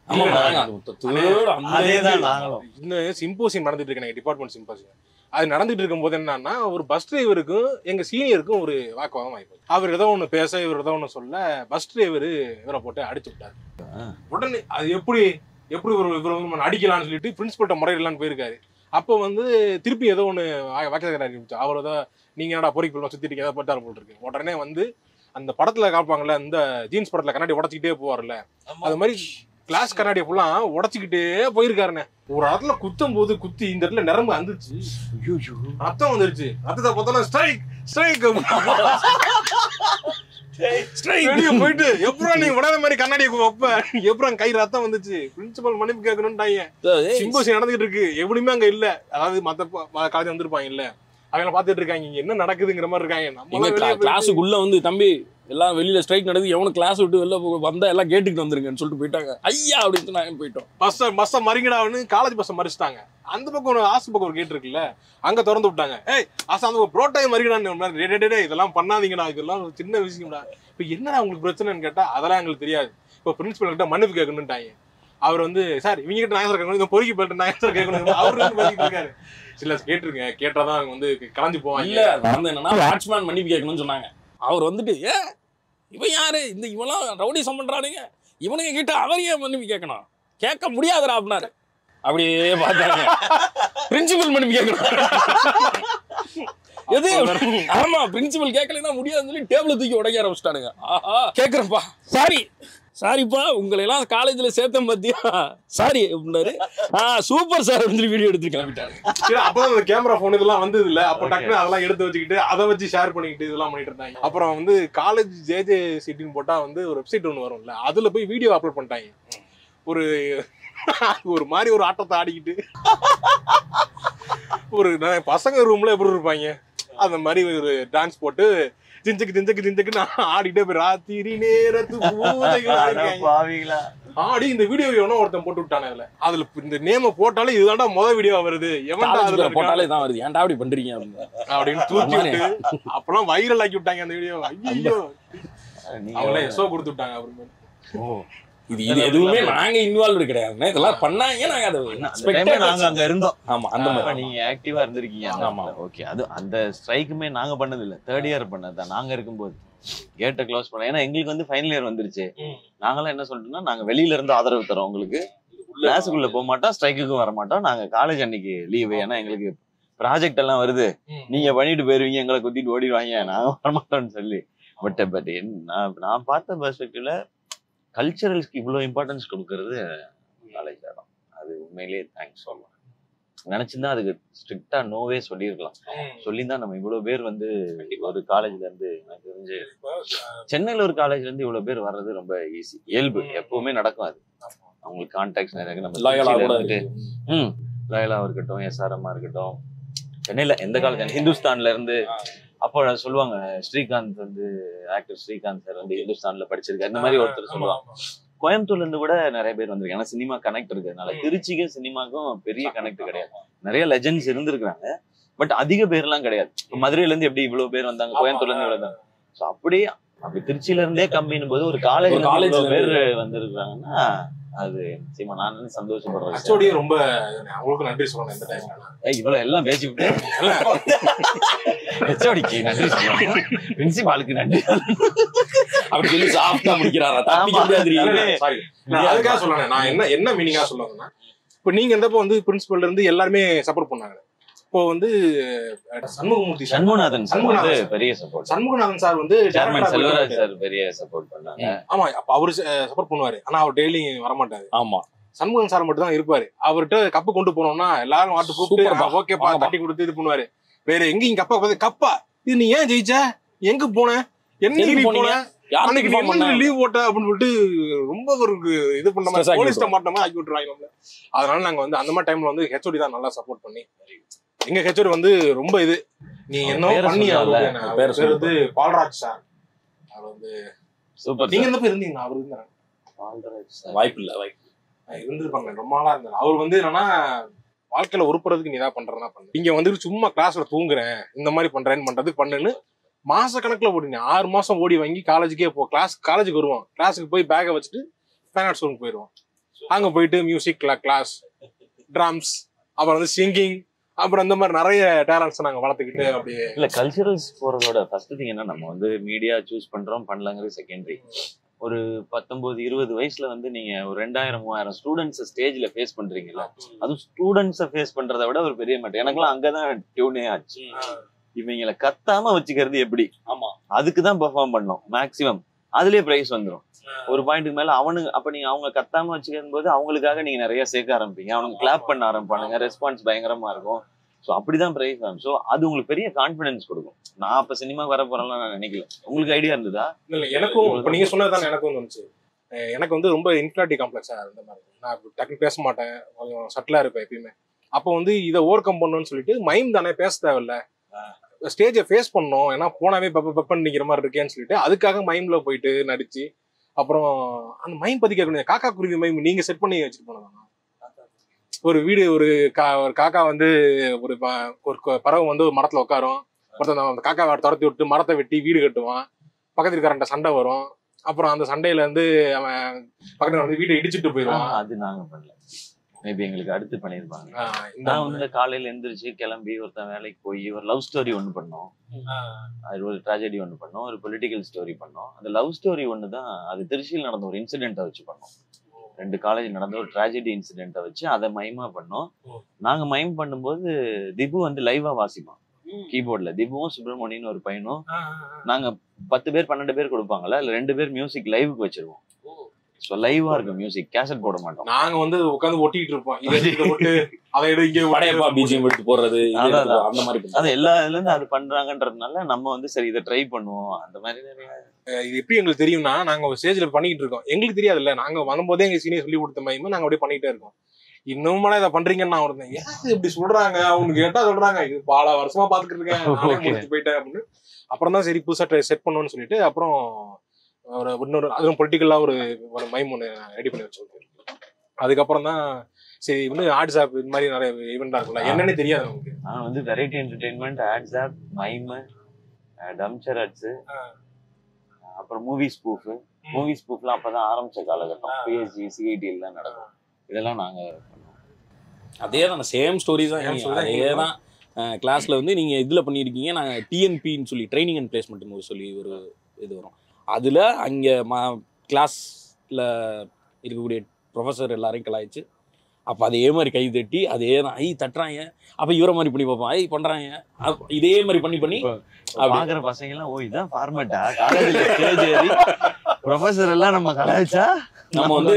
அதேதான் நாங்களும். இன்னும் சிம்போசியம் நடந்துட்டு இருக்கு எங்க டிபார்ட்மெண்ட் சிம்போசியம். அது நடந்துட்டு இருக்கும் போது என்னன்னா ஒரு பஸ் டிரைவருக்கும் எங்க சீனியருக்கும் ஒரு வாக்குவாதம் ஆயிப்போச்சு. அவர் ஏதோ ஒண்ணு பேச இவர் ஏதோ ஒண்ணு சொல்ல பஸ் டிரைவர் இவரை போட்டு அடிச்சு விட்டாரு. உடனே அது எப்படி எப்படி ஒரு இவர் அடிக்கலாம்னு சொல்லிட்டு பிரின்சிபல்ட்ட முறையிடலான்னு போயிருக்காரு. அப்போ வந்து திருப்பி ஏதோ ஒன்று வாக்கியக்கார ஆரம்பிச்சு அவர் ஏதோ நீங்கள் என்னடா பொறிக்கு சுற்றிட்டு ஏதோ பட்டார் போட்டுருக்கு. உடனே வந்து அந்த படத்தில் காப்பாங்கல்ல இந்த ஜீன்ஸ் படத்தில் கண்ணாடி உடச்சிக்கிட்டே போவார்ல, அது மாதிரி கிளாஸ் கண்ணாடியை ஃபுல்லாக உடச்சிக்கிட்டே போயிருக்காருண்ணே. ஒரு இடத்துல குத்தும் போது குத்தி இந்த இடத்துல நிரம்பு வந்துருச்சு, ரத்தம் வந்துருச்சு. ரத்தத்தை பார்த்தோன்னா ஸ்ட்ரைக் ஸ்ட்ரைக் போயிட்டு எப்பறம் நீ உடனே மாதிரி கண்ணாடி வைப்ப எப்பறம் கை ரத்தம் வந்துச்சு. பிரின்சிபல் மன்னிப்பு கேட்கணும்ட்டாங்க. சிம்போசியம் நடந்துகிட்டு இருக்கு, எப்படியுமே அங்க இல்ல. அதாவது மத்த காலேஜ் வந்திருப்பாங்க இல்ல, அவங்க பாத்துட்டு இருக்காங்க இங்க என்ன நடக்குதுங்கிற மாதிரி இருக்காங்க. நம்ம கிளாஸுக்குள்ள வந்து தம்பி எல்லாம் வெளியில ஸ்ட்ரைக் நடக்குது, எவனும் கிளாஸ் விட்டு வெளில வந்தா எல்லாம் கேட்டுக்கிட்டு வந்துருங்கன்னு சொல்லிட்டு போயிட்டாங்க. ஐயா அப்படின்னு நாங்க போயிட்டோம். பஸ் பஸ்ஸை மறிங்கடான்னு காலேஜ் பஸ்ஸை மறிச்சிட்டாங்க. அந்த பக்கம் ஒரு ஆசு பக்கம் ஒரு கேட் இருக்குல்ல, அங்க திறந்து விட்டாங்க. ஏய் ஆசா அந்த புரோட்டாய் மறிங்கடான்னு, இதெல்லாம் பண்ணாதீங்கடா, இதெல்லாம் ஒரு சின்ன விஷயம்டா. இப்ப என்னடா உங்களுக்கு பிரச்சனைன்னு கேட்டா அதெல்லாம் எங்களுக்கு தெரியாது. இப்போ பிரின்சிபல் கிட்ட மன்னிப்பு கேட்கணும்ட்டாங்க. அவர் வந்து சார் இவங்க கிட்ட நான் கேட்கணும், இந்த பொறுக்கி போயிட்டு நான் கேட்கணும். அவரு வந்து இருக்காரு, இல்ல கேட்டுருங்க, கேட்டாதான் அவங்க வந்து கலந்து போவாங்க. இல்ல வந்து என்னன்னா வாட்ச்மேன் மன்னிப்பு கேட்கணும்னு சொன்னாங்க. அவர் வந்துட்டு ஏ இவன் யாரு, இந்த இவெல்லாம் ரவுடிசம் பண்றானுங்க, இவனுங்க கிட்ட அவர் ஏன் மன்னிப்பு கேட்கணும், கேட்க முடியாதுடா அப்படின்னாரு. அப்படியே பார்த்தாங்க. பிரின்சிபல் மணி கேட்கணும். எது ஆமா பிரின்சிபல் கேட்கலன்னா முடியாதுன்னு சொல்லி டேபிள தூக்கி உடைக்க ஆரம்பிச்சிட்டானுங்க. ஆஹா கேட்குறேன்ப்பா சாரி சாரிப்பா உங்களை எல்லாம் காலேஜ்ல சேர்த்தேன் பாத்தியா சாரி அப்படின்னாரு. ஆஹ் சூப்பர் சார் அப்படின்னு சொல்லி வீடியோ எடுத்து கிளம்பிட்டாரு. அப்பதான் அந்த கேமரா போன் இதெல்லாம் வந்தது இல்ல, அப்ப டக்குனு அதெல்லாம் எடுத்து வச்சுக்கிட்டு அதை வச்சு ஷேர் பண்ணிக்கிட்டு இதெல்லாம் பண்ணிட்டு இருந்தாங்க. அப்புறம் வந்து காலேஜ் ஜேஜே சிட்டின்னு போட்டா வந்து ஒரு வெப்சைட் ஒன்று வரும்ல, அதுல போய் வீடியோ அப்லோட் பண்ணிட்டாங்க. ஒரு ஒரு மாதிரி ஒரு ஆட்டத்தை ஆடிக்கிட்டு ஒரு பசங்க ரூம்ல எப்படி இருப்பாங்க அந்த மாதிரி ஒரு டான்ஸ் போட்டு ஜிஞ்சுக்கு ஜிஞ்சுக்கு ஜிஞ்சுக்கு நான் ஆடிட்டே போய் ராத்திரி நேரத்து ஆடி இந்த வீடியோ எவனோ ஒருத்தன் போட்டு விட்டானே. அதுல அதுல இந்த நேம போட்டாலே இதுதான்டா முதல் வீடியோ வருது, எவன்டா போட்டாலே தான் வருது, ஏன்டா அப்படி பண்றீங்க அப்படின்னு தூக்கி விட்டு அப்பெல்லாம் வைரல் ஆக்கி விட்டாங்க அந்த வீடியோ. ஐயோ அவங்களே எசோ கொடுத்து விட்டாங்க. அப்புறமே இது இது எதுவுமே நாங்க இன்வால்வ் கிடையாது, இதெல்லாம் பண்ணாங்க நாங்க அதை நாங்க அங்க இருந்தோம். ஆமா அந்த மாதிரி நீங்க ஆக்டிவா இருந்திருக்கீங்க. ஆமா ஓகே. அது அந்த ஸ்ட்ரைக்குமே நாங்க பண்ணது இல்ல, தேர்ட் இயர் பண்ணதுதான். நாங்க இருக்கும்போது கேட்டை க்ளோஸ் பண்ண, ஏன்னா எங்களுக்கு வந்து ஃபைனல் இயர் வந்துருச்சு. நாங்களாம் என்ன சொல்லிட்டோம்னா நாங்க வெளியில இருந்து ஆதரவு தரோம் உங்களுக்கு, கிளாஸுக்குள்ள போக மாட்டோம், ஸ்ட்ரைக்குக்கும் வர மாட்டோம், நாங்க காலேஜ் அன்னைக்கு லீவு, ஏன்னா எங்களுக்கு ப்ராஜெக்ட் எல்லாம் வருது, நீங்க பண்ணிட்டு போயிருவீங்க, எங்களை குத்திட்டு ஓடிடுவாங்க, நாங்க வரமாட்டோம்னு சொல்லி. பட் பட் நான் நான் பார்த்த பெர்ஸ்பெக்டிவ்ல கல்ச்சரல்ஸ்க்கு இவ்வளவு இம்பார்ட்டன்ஸ் கொடுக்கறது காலேஜ் தான். அது உண்மையிலேயே தேங்க்ஸ் சொல்லலாம். நினைச்சிருந்தா அதுக்கு ஸ்ட்ரிக்டா நோவே சொல்லியிருக்கலாம். சொல்லியிருந்தா நம்ம இவ்வளவு பேர் வந்து ஒரு காலேஜ்ல இருந்து, எனக்கு தெரிஞ்சு சென்னையில ஒரு காலேஜ்ல இருந்து இவ்வளவு பேர் வர்றது ரொம்ப ஈஸி, இயல்பு, எப்பவுமே நடக்கும். அது அவங்களுக்கு கான்டாக்ட்ஸ் நிறைய. நம்ம ம் லயலாவா இருக்கட்டும், எஸ்ஆர்எம்மா இருக்கட்டும், சென்னையில எந்த காலேஜ், ஹிந்துஸ்தான்ல இருந்து அப்போ சொல்லுவாங்க ஸ்ரீகாந்த் வந்து ஆக்டர் ஸ்ரீகாந்த் சார் வந்து ஹிந்துஸ்தான்ல படிச்சிருக்காரு, இந்த மாதிரி ஒருத்தர் சொல்லுவாங்க. கோயம்புத்தூர்ல இருந்து கூட நிறைய பேர் வந்திருக்கு, ஏன்னா சினிமா கனெக்ட் இருக்கிறதுனால. திருச்சிக்கும் சினிமாக்கும் பெரிய கனெக்ட் கிடையாது, நிறைய லெஜெண்ட்ஸ் இருந்திருக்காங்க, பட் அதிக பேர் எல்லாம் கிடையாது. மதுரையில இருந்து எப்படி இவ்வளவு பேர் வந்தாங்க, கோயம்புத்தூர்ல இருந்து இவ்வளவு தான். ஸோ அப்படியே அப்படி திருச்சியில இருந்தே கம்மின்னு போது ஒரு காலேஜ் காலேஜ் பேர் வந்திருக்காங்கன்னா அது நிச்சயமா நான் வந்து சந்தோஷப்படுறேன். ஹெச்ஓடியே ரொம்ப அவங்களுக்கு நன்றி சொல்லணும். இந்த டைம்ல இவ்வளவு எல்லாம் பேசிக்கிட்டு ஹெச்ஓடிக்கு நன்றி சொல்லணும், பிரின்சிபாலுக்கு நன்றி அப்படி சொல்லி சாஃப்டா முடிக்கிறாரா? சாரி, நான் அதுக்காக சொல்லணும். நான் என்ன என்ன மீனிங்கா சொல்லணும்னா, இப்போ நீங்க இருந்தப்போ வந்து பிரின்சிபல்ல இருந்து எல்லாருமே சப்போர்ட் பண்ணாங்க. இப்போ வந்து சண்முகமூர்த்தி சண்முகநாதன் சார் வந்து பெரிய சப்போர்ட், சண்முகநாதன் சார் வந்து சேர்மன் செல்வராஜ் சார் பெரிய சப்போர்ட் பண்ணாங்க. ஆமா, அப்ப அவரு சப்போர்ட் பண்ணுவாரு, ஆனா அவர் டெய்லி வரமாட்டாரு. ஆமா, சண்முகன் சார் மட்டும் தான் இருப்பாரு. அவர்கிட்ட கப்பு கொண்டு போனோம்னா எல்லாரும் வாட்டு கூப்பிட்டு ஓகேப்பா தட்டி கொடுத்து இது பண்ணுவாரு. வேற எங்கேயும் கப்பா பார்த்து கப்பா இது நீ ஏன் ஜெயிச்ச, எங்க போன, என்ன போன, அன்னைக்கு லீவ் போட்ட அப்படின்னு சொல்லிட்டு ரொம்ப ஒரு இது பண்ண மாதிரி போலீஸ்ட மாட்டோமா ஆக்கி விட்டுருவாங்க நம்மள. அதனால நாங்க வந்து அந்த மாதிரி டைம்ல வந்து ஹெச்ஓடி தான் நல்லா சப்போர்ட் பண்ணி, எங்க ஹெச்ஓடி வந்து ரொம்ப இது நீ என்ன பண்ணி பேர் வந்து பால்ராஜ் சார். அவர் வந்து சூப்பர். நீங்க எந்த பேர் இருந்தீங்க? அவர் இருந்தாரு. பால்ராஜ் சார் வாய்ப்பு இல்ல, வாய்ப்பு இருந்திருப்பாங்க, ரொம்ப நாளா இருந்தாரு. அவர் வந்து என்னன்னா வாழ்க்கையில உருப்புறதுக்கு நீ தான் பண்றேன்னா பண்ணு, இங்க வந்து சும்மா கிளாஸ்ல தூங்குறேன் இந்த மாதிரி பண்றேன்னு பண்றது பண்ணுன்னு மாச கணக்குல ஓடினே. ஆறு மாசம் ஓடி வாங்கி காலேஜுக்கே போ, கிளாஸ் காலேஜுக்கு வருவோம், கிளாஸுக்கு போய் பேக்கை வச்சுட்டு ஃபைன் ஆர்ட்ஸ் ரூமுக்கு போயிடுவோம். அங்க போயிட்டு மியூசிக் கிளாஸ், ட்ரம்ஸ், அப்புறம் வந்து சிங்கிங், அப்புறம் இந்த மாதிரி நிறைய டேலண்ட்ஸ் நாங்க வளர்த்துக்கிட்டு அப்படியே. இல்ல கல்ச்சரல்ஸ் போறதோட ஃபர்ஸ்ட் திங் என்ன, நம்ம வந்து மீடியா சூஸ் பண்றோம் பண்ணலங்கிறது செகண்டரி. ஒரு பத்தொன்பது இருபது வயசுல வந்து நீங்க ஒரு ரெண்டாயிரம் மூவாயிரம் ஸ்டூடெண்ட்ஸ் ஸ்டேஜ்ல ஃபேஸ் பண்றீங்களா, அதுவும் ஸ்டூடெண்ட்ஸை ஃபேஸ் பண்றதை விட ஒரு பெரிய மேட்டர். எனக்குலாம் அங்கதான் டியூனே ஆச்சு. இவங்களை கத்தாம வச்சுக்கிறது எப்படி, ஆமா அதுக்குதான் பெர்ஃபார்ம் பண்ணோம் மேக்சிமம், அதுலயே பிரைஸ் வந்துடும் ஒரு பாயிண்ட்டுக்கு மேல. அவனுக்கு அப்ப நீங்க அவங்க கத்தாம வச்சுக்கும் போது அவங்களுக்காக நீங்க நிறைய சேர்க்க ஆரம்பிப்பீங்க, அவனுக்கு கிளாப் பண்ண ஆரம்பிப்பானுங்க, ரெஸ்பான்ஸ் பயங்கரமா இருக்கும். ஸோ அப்படிதான் பிரைஸ் ஆகும். ஸோ அது உங்களுக்கு பெரிய கான்ஃபிடன்ஸ் கொடுக்கும். நான் அப்ப சினிமாக்கு வர போறேன்லாம் நான் நினைக்கல. உங்களுக்கு ஐடியா இருந்ததா? இல்ல எனக்கும் இப்ப நீங்க சொன்னதுதான் எனக்கும் வந்துச்சு. எனக்கு வந்து ரொம்ப இன்ஃபியாரிட்டி காம்ப்ளெக்ஸா இருந்த மாதிரி, நான் டக்குன்னு பேச மாட்டேன், கொஞ்சம் சட்டிலா இருப்பேன் எப்பயுமே. அப்போ வந்து இதை ஓவர் கம் பண்ணணும்னு சொல்லிட்டு மைம் தானே பேச தேவையில்ல, ஸ்டேஜை ஃபேஸ் பண்ணணும், ஏன்னா போனாவே பப்ப பப்பன்னு நிக்கிற மாதிரி இருக்கேன்னு சொல்லிட்டு அதுக்காக மைம்ல போயிட்டு நடிச்சு, அப்புறம் அந்த மைம் பத்தி கேட்கணும். காக்கா குருவி மைம் நீங்க செட் பண்ணி வச்சுட்டு போனதாங்க. ஒரு வீடு, ஒரு கா ஒரு காக்கா வந்து ஒரு ஒரு பறவை வந்து ஒரு மரத்துல உட்காரும், ஒருத்தன் அந்த காக்காவை துரத்தி விட்டு மரத்தை வெட்டி வீடு கட்டுவான், பக்கத்துல இருக்காரன்ட்ட சண்டை வரும், அப்புறம் அந்த சண்டையில இருந்து அவன் பக்கத்துல வந்து வீட்டை இடிச்சுட்டு போயிடுவான். அது நாங்க பண்ணல, மேபி எங்களுக்கு அடுத்து பண்ணிருப்பாங்க. நான் வந்து காலையில எந்திரிச்சு கிளம்பி ஒருத்தன் வேலைக்கு போய் ஒரு லவ் ஸ்டோரி ஒண்ணு பண்ணோம், அது ஒரு ட்ராஜடி ஒண்ணு பண்ணோம், ஒரு பொலிட்டிக்கல் ஸ்டோரி பண்ணோம். அந்த லவ் ஸ்டோரி ஒண்ணு தான் அது திருச்சியில் நடந்த ஒரு இன்சிடென்ட்டை வச்சு பண்ணோம். ரெண்டு காலேஜ் நடந்த ஒரு ட்ராஜடி இன்சிடென்ட்டை வச்சு அதை மைமா பண்ணோம். நாங்க மைம் பண்ணும்போது திபு வந்து லைவா வாசிப்பான் கீபோர்ட்ல. திபுவும் சுப்பிரமணியன் ஒரு பையனும் நாங்க பத்து பேர் பன்னெண்டு பேர் கொடுப்பாங்கல்ல, இல்ல ரெண்டு பேர் மியூசிக் லைவுக்கு வச்சிருவோம். ஸோ லைவா இருக்கும் மியூசிக், கேசட் போட மாட்டோம். நாங்க வந்து உட்காந்து ஒட்டிட்டு இருப்போம், இதை போட்டு அதை எடு இங்கே படையப்பா பிஜிஎம் எடுத்து போடுறது அந்த மாதிரி. அது எல்லா இதுல இருந்து அது பண்றாங்கன்றதுனால நம்ம வந்து சரி இதை ட்ரை பண்ணுவோம். அந்த மாதிரி நிறைய இது எப்படி எங்களுக்கு தெரியும்னா, நாங்க ஒரு ஸ்டேஜ்ல பண்ணிட்டு இருக்கோம், எங்களுக்கு தெரியாதுல்ல, நாங்க வரும்போதே எங்க சீனியர் சொல்லி கொடுத்த மாதிரி நாங்க அப்படியே பண்ணிட்டே இருக்கோம். இன்னும் இதை பண்றீங்கன்னு நான் இருந்தேன், ஏன் இப்படி சொல்றாங்க அவங்க கேட்டா சொல்றாங்க, இது பல வருஷமா பாத்துக்கிட்டு இருக்கேன் போயிட்டேன் அப்படின்னு. அப்புறம் தான் சரி புதுசா செட் பண்ணுவோம்னு சொல்லிட்டு அப்புறம் ஒரு இன்னொரு அதுவும் பொலிட்டிக்கலா ஒரு ஒரு மைம் ஒன்று ரெடி பண்ணி வச்சிருக்கோம். அதுக்கப்புறம் தான் சரி வந்து ஆட்ஸ் ஆப் இந்த மாதிரி நிறைய ஈவெண்டா இருக்குல்ல, என்னன்னு தெரியாது நமக்கு. நான் வந்து variety entertainment, ads of, mime, டம்ச்சர் ஆட்ஸ், அப்புறம் மூவி ஸ்பூஃப். மூவி ஸ்பூஃப்லாம் அப்பதான் ஆரம்பிச்ச காலகட்டம். பிஎஸ்ஜி சிஐடியில் தான் நடக்கும். இதெல்லாம் நாங்க பண்ணுவோம். அதே தான் சேம் ஸ்டோரிஸ் தான். அதே தான் கிளாஸ்ல வந்து நீங்க இதுல பண்ணியிருக்கீங்க. நாங்கள் டிஎன்பின்னு சொல்லி ட்ரைனிங் அண்ட் பிளேஸ்மெண்ட் சொல்லி ஒரு இது வரும். அதில் அங்கே மா கிளாஸில் இருக்கக்கூடிய ப்ரொஃபஸர் எல்லாரையும் கலாய்ச்சி அப்போ அதே மாதிரி கை தட்டி அதே தான் ஐ தட்டுறாங்க, அப்போ இவரை மாதிரி பண்ணி பார்ப்போம், ஐ பண்ணுறாங்க, இதே மாதிரி பண்ணி பண்ணி பார்க்குற பசங்கெல்லாம் ஓ இதான் ஃபார்மேட்டா காலேஜில் ஸ்டேஜ் ஏறி ப்ரொஃபஸர் எல்லாம் நம்ம கலாய்ச்சா நம்ம வந்து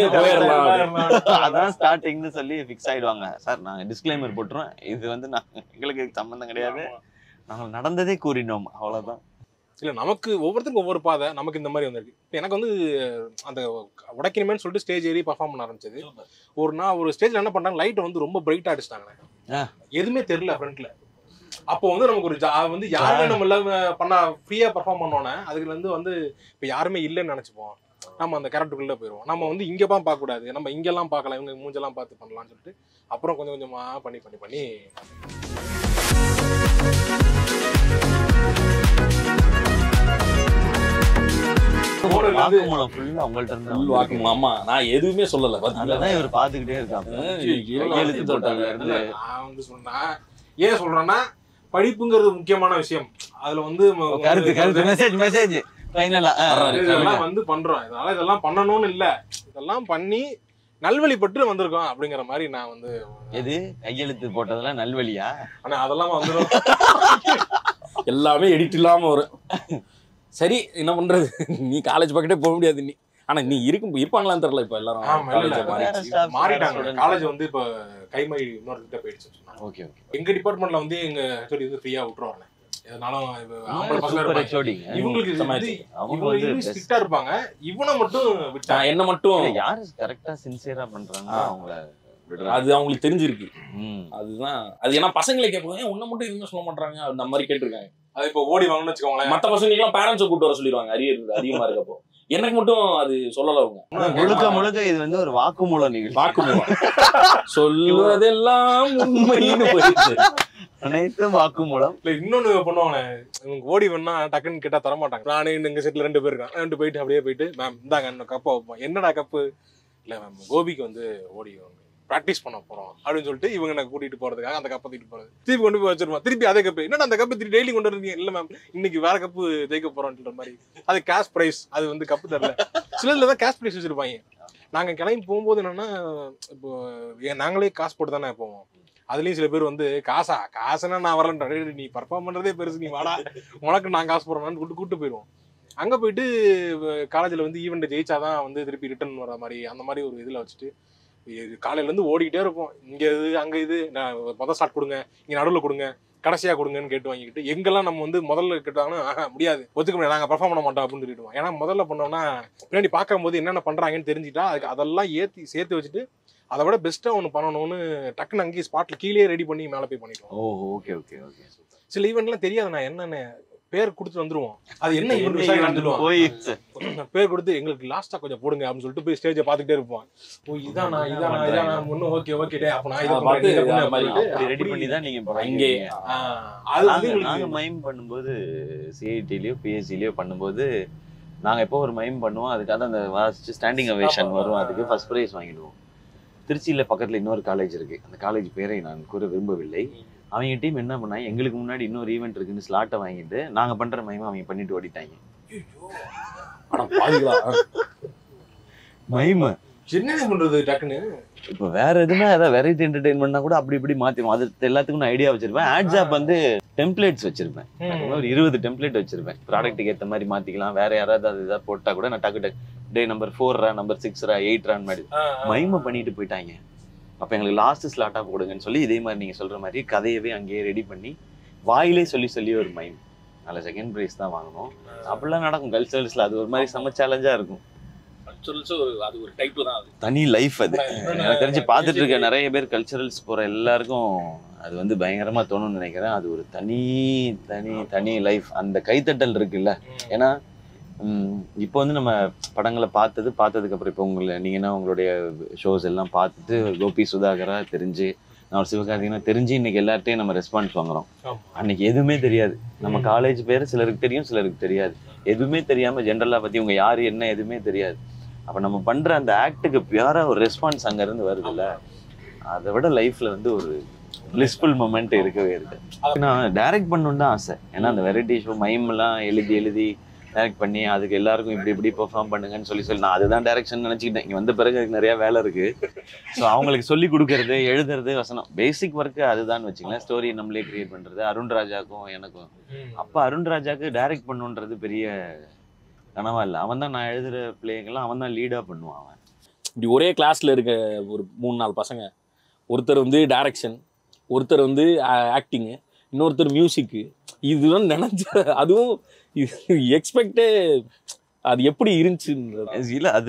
அதான் ஸ்டார்டிங்னு சொல்லி ஃபிக்ஸ் ஆயிடுவாங்க. சார் நாங்கள் டிஸ்க்ளைமர் போட்டுருவோம், இது வந்து நாங்கள் எங்களுக்கு சம்மந்தம் கிடையாது, நாங்கள் நடந்ததே கூறினோம், அவ்வளோதான். இல்லை நமக்கு ஒவ்வொருத்தருக்கும் ஒவ்வொரு பாதை. நமக்கு இந்த மாதிரி வந்திருக்கு. இப்போ எனக்கு வந்து அந்த உடைக்கணுமேனு சொல்லிட்டு ஸ்டேஜ் ஏறி பர்ஃபார்ம் பண்ண ஆரம்பிச்சது. ஒரு நான் ஒரு ஸ்டேஜில் என்ன பண்ணுறாங்க, லைட்டை வந்து ரொம்ப பிரைட்டாக அடிச்சிட்டாங்க, எதுவுமே தெரியல ஃப்ரண்ட்ல. அப்போ வந்து நமக்கு ஒரு வந்து யாருமே நம்ம எல்லாம் பண்ண ஃப்ரீயாக பர்ஃபார்ம் பண்ணோன்னே அதுக்குலேருந்து வந்து இப்போ யாருமே இல்லைன்னு நினச்சிப்போம். நம்ம அந்த கேரக்டருக்குள்ளே போயிடுவோம். நம்ம வந்து இங்கே தான் பார்க்கக்கூடாது, நம்ம இங்கெல்லாம் பார்க்கலாம், இவங்க மூஞ்செல்லாம் பார்த்து பண்ணலாம்னு சொல்லிட்டு அப்புறம் கொஞ்சம் கொஞ்சமாக பண்ணி பண்ணி பண்ணி வாக்குமூலம் ஃபுல்லா உங்கள்ட்ட இருந்து வாக்குமூலம். ஆமா நான் எதுவுமே சொல்லல, அதுதான் இவர் பாத்துக்கிட்டே இருக்காங்க. எழுத்து போட்டாங்க. நான் வந்து சொன்னா ஏன் சொல்றேன்னா படிப்புங்கிறது முக்கியமான விஷயம். அதுல வந்து கருத்து கருத்து மெசேஜ் மெசேஜ் ஃபைனலா இதெல்லாம் வந்து பண்றோம். இதனால இதெல்லாம் பண்ணணும்னு இல்ல, இதெல்லாம் பண்ணி நல்வழிப்பட்டு வந்திருக்கோம் அப்படிங்கிற மாதிரி நான் வந்து. எது கையெழுத்து போட்டதெல்லாம் நல்வழியா? ஆனா அதெல்லாம் வந்துடும், எல்லாமே எடிட் இல்லாம வரும். சரி என்ன பண்றது, நீ காலேஜ் பக்கெட்டே போக முடியாது. நீ ஆனா நீ இருக்கும் இருப்பாங்களான்னு தெரியல. இப்ப எல்லாரும் மாறிட்டாங்க. காலேஜ் வந்து இப்ப கைமறி இன்னொரு கிட்ட போயிடுச்சு. Okay okay. எங்க டிபார்ட்மெண்ட்ல வந்து எங்க ஹெச்ஓடி வந்து ஃப்ரீயா விட்டுருவாங்க. எதனாலும் ஆம்பளை பசங்க இவங்களுக்கு இவங்க ஸ்ட்ரிக்ட்டா இருப்பாங்க. இவனை மட்டும் விட்டா என்ன மட்டும் யாரு கரெக்டா சின்சியரா பண்றாங்க அவங்கள அது அவங்களுக்கு தெரிஞ்சிருக்கு. அதுதான் அது. ஏன்னா பசங்களை கேட்பாங்க உன்ன மட்டும் எதுவுமே சொல்ல மாட்டாங்க அந்த மாதிரி கேட்டிருக்காங்க. அது இப்போ ஓடி வாங்கன்னு வச்சுக்கோங்களேன். மற்ற பசங்களுக்கெல்லாம் பேரண்ட்ஸை கூட்டு வர சொல்லிடுவாங்க அரியர் அதிகமா இருக்கப்போ. எனக்கு மட்டும் அது சொல்லல. அவங்க முழுக்க முழுக்க இது வந்து ஒரு வாக்குமூலம் நிகழ்ச்சி. வாக்குமூலம் சொல்லுவதெல்லாம் உண்மைன்னு போயிடுச்சு. அனைத்தும் வாக்குமூலம். இல்ல இன்னொன்னு பண்ணுவாங்க, இவங்க ஓடி வேணா டக்குன்னு கேட்டா தரமாட்டாங்க. நானே எங்க செட்ல ரெண்டு பேர் இருக்கான், ரெண்டு போயிட்டு அப்படியே போயிட்டு மேம் இந்தாங்க கப்பா வைப்போம். என்னடா கப்பு? இல்ல மேம் கோபிக்கு வந்து ஓடி பிராக்டிஸ் பண்ண போறோம் அப்படின்னு சொல்லிட்டு இவங்க எனக்கு கூட்டிட்டு போறதுக்காக அந்த கப்பை தூக்கிட்டு போறது. திருப்பி கொண்டு போய் வச்சிருவோம். திருப்பி அதே கப்பு என்னடா அந்த கப்பு திருப்பி டெய்லி கொண்டு வருவீங்க? இல்ல மேம் இன்னைக்கு வேற கப்பு ஜெயிக்க போறோம்ன்ற மாதிரி. அது கேஷ் பிரைஸ், அது வந்து கப்பு தரல. சிலர்ல தான் கேஷ் பிரைஸ் வச்சிருப்பாங்க. நாங்க கிளம்பி போகும்போது என்னன்னா இப்போ நாங்களே காசு போட்டு தானே போவோம். அதுலயும் சில பேர் வந்து காசா காசுன்னா நான் வரலன்ற, நீ பர்ஃபார்ம் பண்றதே பெருசு, நீ வாடா உனக்கு நான் காசு போடுறேன்னு கூட்டு கூட்டு போயிடுவோம். அங்க போயிட்டு காலேஜ்ல வந்து ஈவெண்ட் ஜெயிச்சாதான் வந்து திருப்பி ரிட்டர்ன் வர மாதிரி அந்த மாதிரி ஒரு இதுல வச்சுட்டு காலையில இருந்து ஓடிக்கிட்டே இருப்போம். இங்க இது அங்க இது, மொதல் ஸ்டார்ட் கொடுங்க, இங்க நடுவில் கொடுங்க, கடைசியா கொடுங்கன்னு கேட்டு வாங்கிக்கிட்டு எங்கெல்லாம் நம்ம வந்து முதல்ல கேட்டாங்கன்னா முடியாது, ஒத்துக்க முடியாது, நாங்க பர்ஃபார்ம் பண்ண மாட்டோம் அப்படின்னு சொல்லிடுவோம். ஏன்னா முதல்ல பண்ணோம்னா பின்னாடி பார்க்கும் போது என்னென்ன பண்றாங்கன்னு தெரிஞ்சுட்டா அதுக்கு அதெல்லாம் ஏற்றி சேர்த்து வச்சுட்டு அதை விட பெஸ்ட்டா ஒன்று பண்ணணும்னு டக்குன்னு அங்கேயே ஸ்பாட்ல கீழே ரெடி பண்ணி மேலே போய் பண்ணிட்டோம். Oh okay okay okay. சில ஈவெண்ட்லாம் தெரியாது நான் என்னன்னு பேர் கொடுத்து வந்துருவோம். அது என்ன ஈவெண்ட் போய் பேர் கொடுத்து எங்களுக்கு லாஸ்டா கொஞ்சம் போடுங்க அப்படின்னு சொல்லிட்டு போய் ஸ்டேஜை பார்த்துக்கிட்டே இருப்போம். ஓ இதானா இதானா இதானா ஒன்னும் ஓகே ஓகே டே அப்ப நான் இதை பார்த்து ரெடி பண்ணி தான் நீங்க இங்கே. அது வந்து நாங்க மைம் பண்ணும்போது சிஐடிலயோ பிஎஸ்சிலயோ பண்ணும்போது நாங்க எப்போ ஒரு மைம் பண்ணுவோம், அதுக்காக அந்த வாசிச்சு ஸ்டாண்டிங் அவேஷன் வரும், அதுக்கு ஃபர்ஸ்ட் ப்ரைஸ் வாங்கிடுவோம். திருச்சியில பக்கத்துல இன்னொரு காலேஜ் இருக்கு, அந்த காலேஜ் பேரை நான் கூற விரும்பவில்லை. அவங்க டீம் என்ன பண்ணாங்க, எங்களுக்கு முன்னாடி இன்னொரு ஈவெண்ட் இருக்குன்னு ஸ்லாட்டை வாங்கிட்டு நாங்க பண்ற மைமா அவங்க பண்ணிட்டு ஓடிட்டாங்க. மைம் என்ன பண்றது டக்குன்னு இப்போ வேற எதுனா ஏதாவது வெரைட்டி என்டர்டைன்மெண்ட்னா கூட அப்படி இப்படி மாத்திடுவோம். அது எல்லாத்துக்கும் நான் ஐடியா வச்சிருப்பேன். ஆட்ஸ் ஆப் வந்து டெம்ப்ளேட்ஸ் வச்சிருப்பேன். ஒரு இருபது டெம்ப்ளேட் வச்சிருப்பேன். ப்ராடக்ட்டுக்கு ஏற்ற மாதிரி மாத்திக்கலாம். வேற யாராவது அது ஏதாவது போட்டா கூட நான் டக்கு டக்கு டே நம்பர் ஃபோர்ரா நம்பர் சிக்ஸ்ரா எயிட்ரான்னு மாதிரி மைமை பண்ணிட்டு போயிட்டாங்க. அப்போ எங்களுக்கு லாஸ்ட் ஸ்லாட்டா போடுங்கன்னு சொல்லி இதே மாதிரி நீங்க சொல்ற மாதிரி கதையவே அங்கேயே ரெடி பண்ணி வாயிலே சொல்லி சொல்லி ஒரு மைம். நல்ல செகண்ட் ப்ரைஸ் தான் வாங்கணும். அப்படிலாம் நடக்கும் கல்ச்சரல்ஸ்ல. அது ஒரு மாதிரி செம்ம சேலஞ்சா இருக்கும். அது ஒரு டைப் தான், அது தனி லைஃப். அது எனக்கு தெரிஞ்சு பார்த்துட்டு இருக்க நிறைய பேர் கல்ச்சரல்ஸ் போற எல்லாருக்கும் அது வந்து பயங்கரமா தோணும்னு நினைக்கிறேன். அது ஒரு தனி தனி தனி லைஃப். அந்த கைத்தட்டல் இருக்குல்ல. ஏன்னா இப்போ வந்து நம்ம படங்களை பார்த்தது பார்த்ததுக்கு அப்புறம் இப்போ உங்களை நீங்கன்னா உங்களுடைய ஷோஸ் எல்லாம் பார்த்துட்டு கோபி சுதாகரா தெரிஞ்சு நான் ஒரு சிவகார்த்திகனா தெரிஞ்சு இன்னைக்கு எல்லார்ட்டையும் நம்ம ரெஸ்பான்ஸ் வாங்குறோம். அன்னைக்கு எதுவுமே தெரியாது. நம்ம காலேஜ் பேர் சிலருக்கு தெரியும், சிலருக்கு தெரியாது. எதுவுமே தெரியாம ஜென்ரலா பத்தி உங்க யாரு என்ன எதுவுமே தெரியாது. அப்ப நம்ம பண்ற அந்த ஆக்டுக்கு பியூரா ஒரு ரெஸ்பான்ஸ் அங்க இருந்து வருதுல்ல, அதை விட லைஃப்ல வந்து ஒரு பிளிஸ்ஃபுல் மொமெண்ட் இருக்கவே இருக்கு. நான் டைரக்ட் பண்ணணும்னு தான் ஆசை. ஏன்னா அந்த வெரைட்டி ஷோ மைம் எல்லாம் எழுதி எழுதி டைரக்ட் பண்ணி அதுக்கு எல்லாருக்கும் இப்படி இப்படி பெர்ஃபார்ம் பண்ணுங்கன்னு சொல்லி சொல்லி நான் அதுதான் டைரக்ஷன் நினைச்சுக்கிட்டேன். இங்க வந்த பிறகு எனக்கு நிறைய வேலை இருக்கு. ஸோ அவங்களுக்கு சொல்லி கொடுக்கறது, எழுதுறது, வசனம், பேசிக் ஒர்க்கு அதுதான் வச்சுக்கலாம். ஸ்டோரி நம்மளே கிரியேட் பண்றது. அருண் ராஜாக்கும் எனக்கும் அப்ப அருண் ராஜாக்கு டைரக்ட் பண்ணுன்றது பெரிய கனவா இல்லை. அவன் தான் நான் எழுதுற பிள்ளைங்கெல்லாம் அவன் தான் லீடா பண்ணுவான். அவன் இப்படி ஒரே கிளாஸ்ல இருக்க ஒரு மூணு நாலு பசங்க, ஒருத்தர் வந்து டைரக்ஷன், ஒருத்தர் வந்து ஆக்டிங்கு, இன்னொருத்தர் மியூசிக்கு, இதுதான் நினைச்ச அதுவும் எக்ஸ்பெக்டே அது எப்படி இருந்துச்சுன்றது இல்லை. அது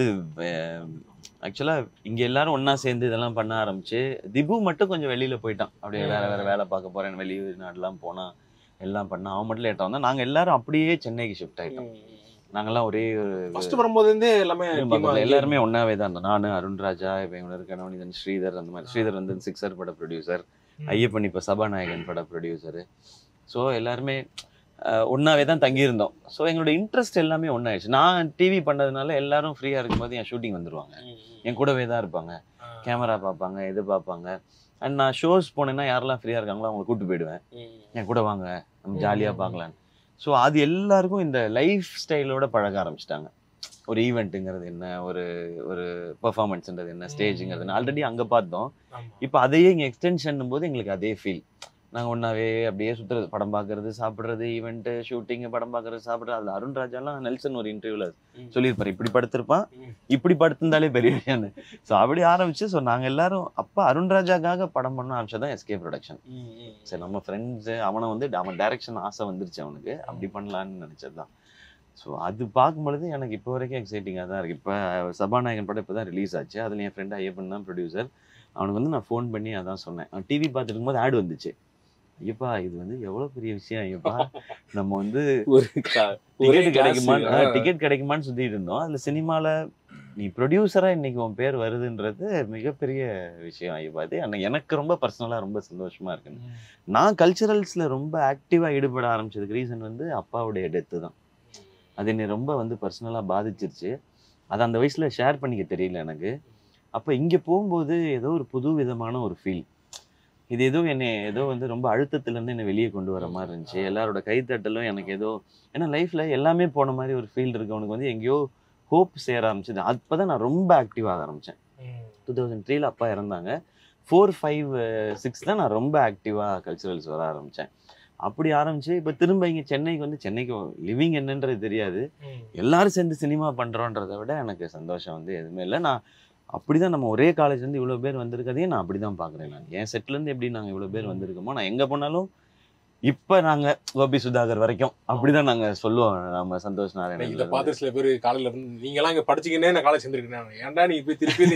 ஆக்சுவலாக இங்கே எல்லாரும் ஒன்றா சேர்ந்து இதெல்லாம் பண்ண ஆரம்பிச்சு திபு மட்டும் கொஞ்சம் வெளியில் போயிட்டான். அப்படியே வேற வேற வேலை பார்க்க போகிறேன், வெளிநாடுலாம் போனால் எல்லாம் பண்ணால் அவன் மட்டும் லேட்டாக வந்தான். நாங்கள் எல்லாரும் அப்படியே சென்னைக்கு ஷிஃப்ட் ஆகிட்டோம். நாங்கள்லாம் ஒரே வரும்போது எல்லாமே எல்லாருமே ஒன்றாவே தான் இருந்தோம். நான், அருண் ராஜா, இப்போ இவங்க இருக்க கணவனிதன், ஸ்ரீதர், அந்த மாதிரி. ஸ்ரீதர் வந்து சிக்ஸர் பட ப்ரொடியூசர், ஐயப்பன் இப்போ சபாநாயகன் பட ப்ரொடியூசரு. ஸோ எல்லாருமே ஒன்றாவே தான் தங்கியிருந்தோம். ஸோ எங்களோட இன்ட்ரெஸ்ட் எல்லாமே ஒன்றாயிடுச்சு. நான் டிவி பண்ணதுனால எல்லாரும் ஃப்ரீயாக இருக்கும்போது என் ஷூட்டிங் வந்துடுவாங்க. என் கூடவே தான் இருப்பாங்க. கேமரா பார்ப்பாங்க, இது பார்ப்பாங்க. அண்ட் நான் ஷோஸ் போனேன்னா யாரெல்லாம் ஃப்ரீயாக இருக்காங்களோ அவங்களை கூப்பிட்டு போயிடுவேன். என் கூட வாங்க, நம்ம ஜாலியாக பார்க்கலான்னு. ஸோ அது எல்லாருக்கும் இந்த லைஃப் ஸ்டைலோட பழக ஆரம்பிச்சிட்டாங்க. ஒரு ஈவெண்ட்டுங்கிறது என்ன, ஒரு ஒரு பெர்ஃபார்மன்ஸ்ன்றது என்ன, ஸ்டேஜுங்கிறது ஆல்ரெடி அங்கே பார்த்தோம். இப்போ அதையே இங்கே எக்ஸ்டென்ஷன் போது எங்களுக்கு அதே ஃபீல். நாங்கள் ஒன்றாவே அப்படியே சுற்றுறது, படம் பார்க்கறது, சாப்பிட்றது, ஈவெண்ட்டு, ஷூட்டிங்கு, படம் பார்க்கறது, சாப்பிட்றது. அதில் அருண் ராஜாலாம் நெல்சன் ஒரு இன்டர்வியூவில் சொல்லியிருப்பார், இப்படி படுத்திருப்பான், இப்படி படுத்திருந்தாலே பெரிய விஷயம்னு. ஸோ அப்படி ஆரம்பிச்சு ஸோ நாங்கள் எல்லாரும் அப்போ அருண் ராஜாக்காக படம் பண்ண ஆரம்பிச்சதான் எஸ்கே ப்ரொடக்ஷன். சரி நம்ம ஃப்ரெண்ட்ஸு அவனை வந்து அவன் டைரக்ஷன் ஆசை வந்துருச்சு அவனுக்கு, அப்படி பண்ணலான்னு நினச்சது தான். ஸோ அது பார்க்கும்பொழுது எனக்கு இப்போ வரைக்கும் எக்ஸைட்டிங்காக தான் இருக்குது. இப்போ சபாநாயகன் படம் இப்போ தான் ரிலீஸ் ஆச்சு. அதில் என் ஃப்ரெண்ட் ஐயப்பன் தான் ப்ரொடியூசர். அவனுக்கு வந்து நான் ஃபோன் பண்ணி அதான் சொன்னேன். அவன் டிவி பார்த்துட்டு இருக்கும்போது ஆட் வந்துச்சு. ஐயப்பா இது வந்து எவ்வளவு பெரிய விஷயம் ஐயப்பா, நம்ம வந்து ஒரு டிக்கெட் கிடைக்குமான்னு டிக்கெட் கிடைக்குமான்னு சுத்திட்டு இருந்தோம். அதுல சினிமால நீ ப்ரொடியூசரா இன்னைக்கு உன் பேர் வருதுன்றது மிகப்பெரிய விஷயம் ஐயப்பா. அது எனக்கு ரொம்ப பர்சனலா ரொம்ப சந்தோஷமா இருக்குன்னு. நான் கல்ச்சரல்ஸ்ல ரொம்ப ஆக்டிவா ஈடுபட ஆரம்பிச்சதுக்கு ரீசன் வந்து அப்பாவுடைய டெத்து தான். அது என்னை ரொம்ப வந்து பர்சனலா பாதிச்சிருச்சு. அதை அந்த வயசுல ஷேர் பண்ணிக்க தெரியல எனக்கு. அப்ப இங்க போகும்போது ஏதோ ஒரு புது விதமான ஒரு ஃபீல். இது ஏதோ என்னை ஏதோ வந்து ரொம்ப அழுத்தத்துலேருந்து என்னை வெளியே கொண்டு வர மாதிரி இருந்துச்சு. எல்லாரோட கைத்தட்டலும் எனக்கு ஏதோ, ஏன்னா லைஃப்பில் எல்லாமே போன மாதிரி ஒரு ஃபீல் இருக்கு. அவனுக்கு வந்து எங்கேயோ ஹோப் சேர ஆரம்பிச்சது. அப்போ தான் நான் ரொம்ப ஆக்டிவாக ஆரம்பித்தேன். டூ தௌசண்ட் த்ரீல அப்பா இறந்தாங்க. ஃபோர் ஃபைவ் சிக்ஸ் தான் நான் ரொம்ப ஆக்டிவாக கல்ச்சுரல்ஸ் வர ஆரம்பித்தேன். அப்படி ஆரம்பிச்சு இப்போ திரும்ப இங்கே சென்னைக்கு வந்து சென்னைக்கு லிவிங் என்னன்றது தெரியாது. எல்லாரும் சேர்ந்து சினிமா பண்ணுறோன்றதை விட எனக்கு சந்தோஷம் வந்து எதுவுமே இல்லை. நான் அப்படிதான் நம்ம ஒரே காலேஜ்லேருந்து இவ்வளோ பேர் வந்திருக்கதையே நான் அப்படி தான் பார்க்குறேன். நான் என் செட்லேருந்து எப்படி நாங்கள் இவ்வளோ பேர் வந்திருக்கோமோ, நான் எங்கே போனாலும் இப்போ நாங்கள் கோபி சுதாகர் வரைக்கும் அப்படிதான் நாங்கள் சொல்லுவோம். நம்ம சந்தோஷ் நாராயணன் இதை பார்த்து சில பேர் காலையில் இருந்து நீங்களாம் இங்கே படிச்சிக்கினே நான் காலேஜ் சேர்ந்துருக்கேன், ஏன்டா நீ போய் திருப்பி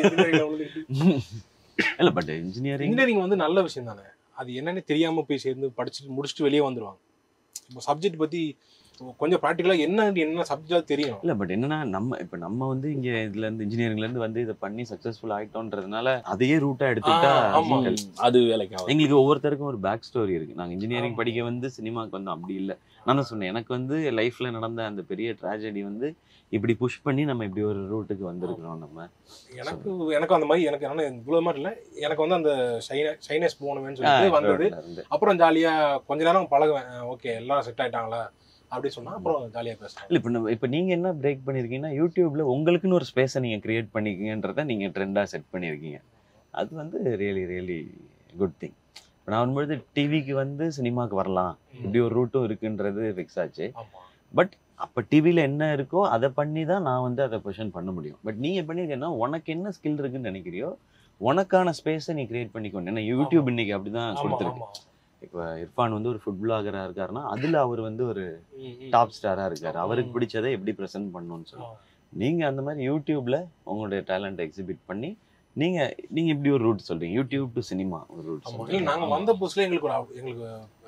இல்லை. பட் இன்ஜினியரிங் இன்ஜினியரிங் வந்து நல்ல விஷயம் தானே. அது என்னன்னு தெரியாமல் போய் சேர்ந்து படிச்சுட்டு முடிச்சுட்டு வெளியே வந்துடுவாங்க. இப்போ சப்ஜெக்ட் பற்றி கொஞ்சம் ப்ராக்டிக்கலாக என்ன என்ன சப்ஜெக்டாக தெரியும். இல்லை பட் என்னன்னா நம்ம இப்போ நம்ம வந்து இங்கே இதுலேருந்து இன்ஜினியரிங்லேருந்து வந்து இதை பண்ணி சக்ஸஸ்ஃபுல் ஆகிட்டோன்றதுனால அதையே ரூட்டாக எடுத்துக்கிட்டா அது வேலைக்கு எங்களுக்கு ஒவ்வொருத்தருக்கும் ஒரு பேக் ஸ்டோரி இருக்குது. நாங்கள் இன்ஜினியரிங் படிக்க வந்து சினிமாவுக்கு வந்து அப்படி இல்லை. நான் தான் சொன்னேன், எனக்கு வந்து லைஃப்பில் நடந்த அந்த பெரிய ட்ராஜடி வந்து இப்படி புஷ் பண்ணி நம்ம இப்படி ஒரு ரூட்டுக்கு வந்திருக்கிறோம். நம்ம எனக்கு எனக்கும் அந்த மாதிரி எனக்கு ஆனால் இவ்வளோ மாதிரி இல்லை. எனக்கு வந்து அந்த ஷைன ஷைனஸ் போகணுமேனு சொல்லிட்டு வந்தது. அப்புறம் ஜாலியாக கொஞ்ச நேரம் பழகுவேன். ஓகே எல்லாரும் செட் ஆகிட்டாங்களா, அப்படி சொன்னா அப்புறம் ஜாலியா பேசலாம். இல்லை இப்போ நம்ம இப்போ நீங்கள் என்ன பிரேக் பண்ணியிருக்கீங்கன்னா யூடியூப்ல உங்களுக்குன்னு ஒரு ஸ்பேஸை நீங்கள் கிரியேட் பண்ணிக்கிங்கன்றதை நீங்கள் ட்ரெண்டாக செட் பண்ணியிருக்கீங்க. அது வந்து ரியலி ரியலி குட் திங். இப்போ நான் வரும்பொழுது டிவிக்கு வந்து சினிமாவுக்கு வரலாம் இப்படி ஒரு ரூட்டும் இருக்குன்றது ஃபிக்ஸ் ஆச்சு. பட் அப்போ டிவியில் என்ன இருக்கோ அதை பண்ணி தான் நான் வந்து அதை பொசிஷன் பண்ண முடியும். பட் நீங்கள் பண்ணியிருக்கேன்னா உனக்கு என்ன ஸ்கில் இருக்குன்னு நினைக்கிறியோ உனக்கான ஸ்பேஸை நீ கிரியேட் பண்ணிக்கணும். ஏன்னா யூடியூப் இன்னைக்கு அப்படி தான் கொடுத்துருக்கு. இப்போ இர்ஃபான் வந்து ஒரு ஃபுட் பிளாகராக இருக்காருன்னா அதில் அவர் வந்து ஒரு டாப் ஸ்டாராக இருக்கார். அவருக்கு பிடிச்சதை எப்படி ப்ரெசென்ட் பண்ணணும்னு சொல்லுவோம். நீங்கள் அந்த மாதிரி யூடியூப்ல உங்களுடைய டேலண்ட் எக்ஸிபிட் பண்ணி நீங்கள் நீங்கள் இப்படி ஒரு ரூட் சொல்கிறீங்க, யூடியூப் டு சினிமா ஒரு ரூட். இல்லை நாங்கள் வந்த புதுசுல எங்களுக்கு ஒரு எங்களுக்கு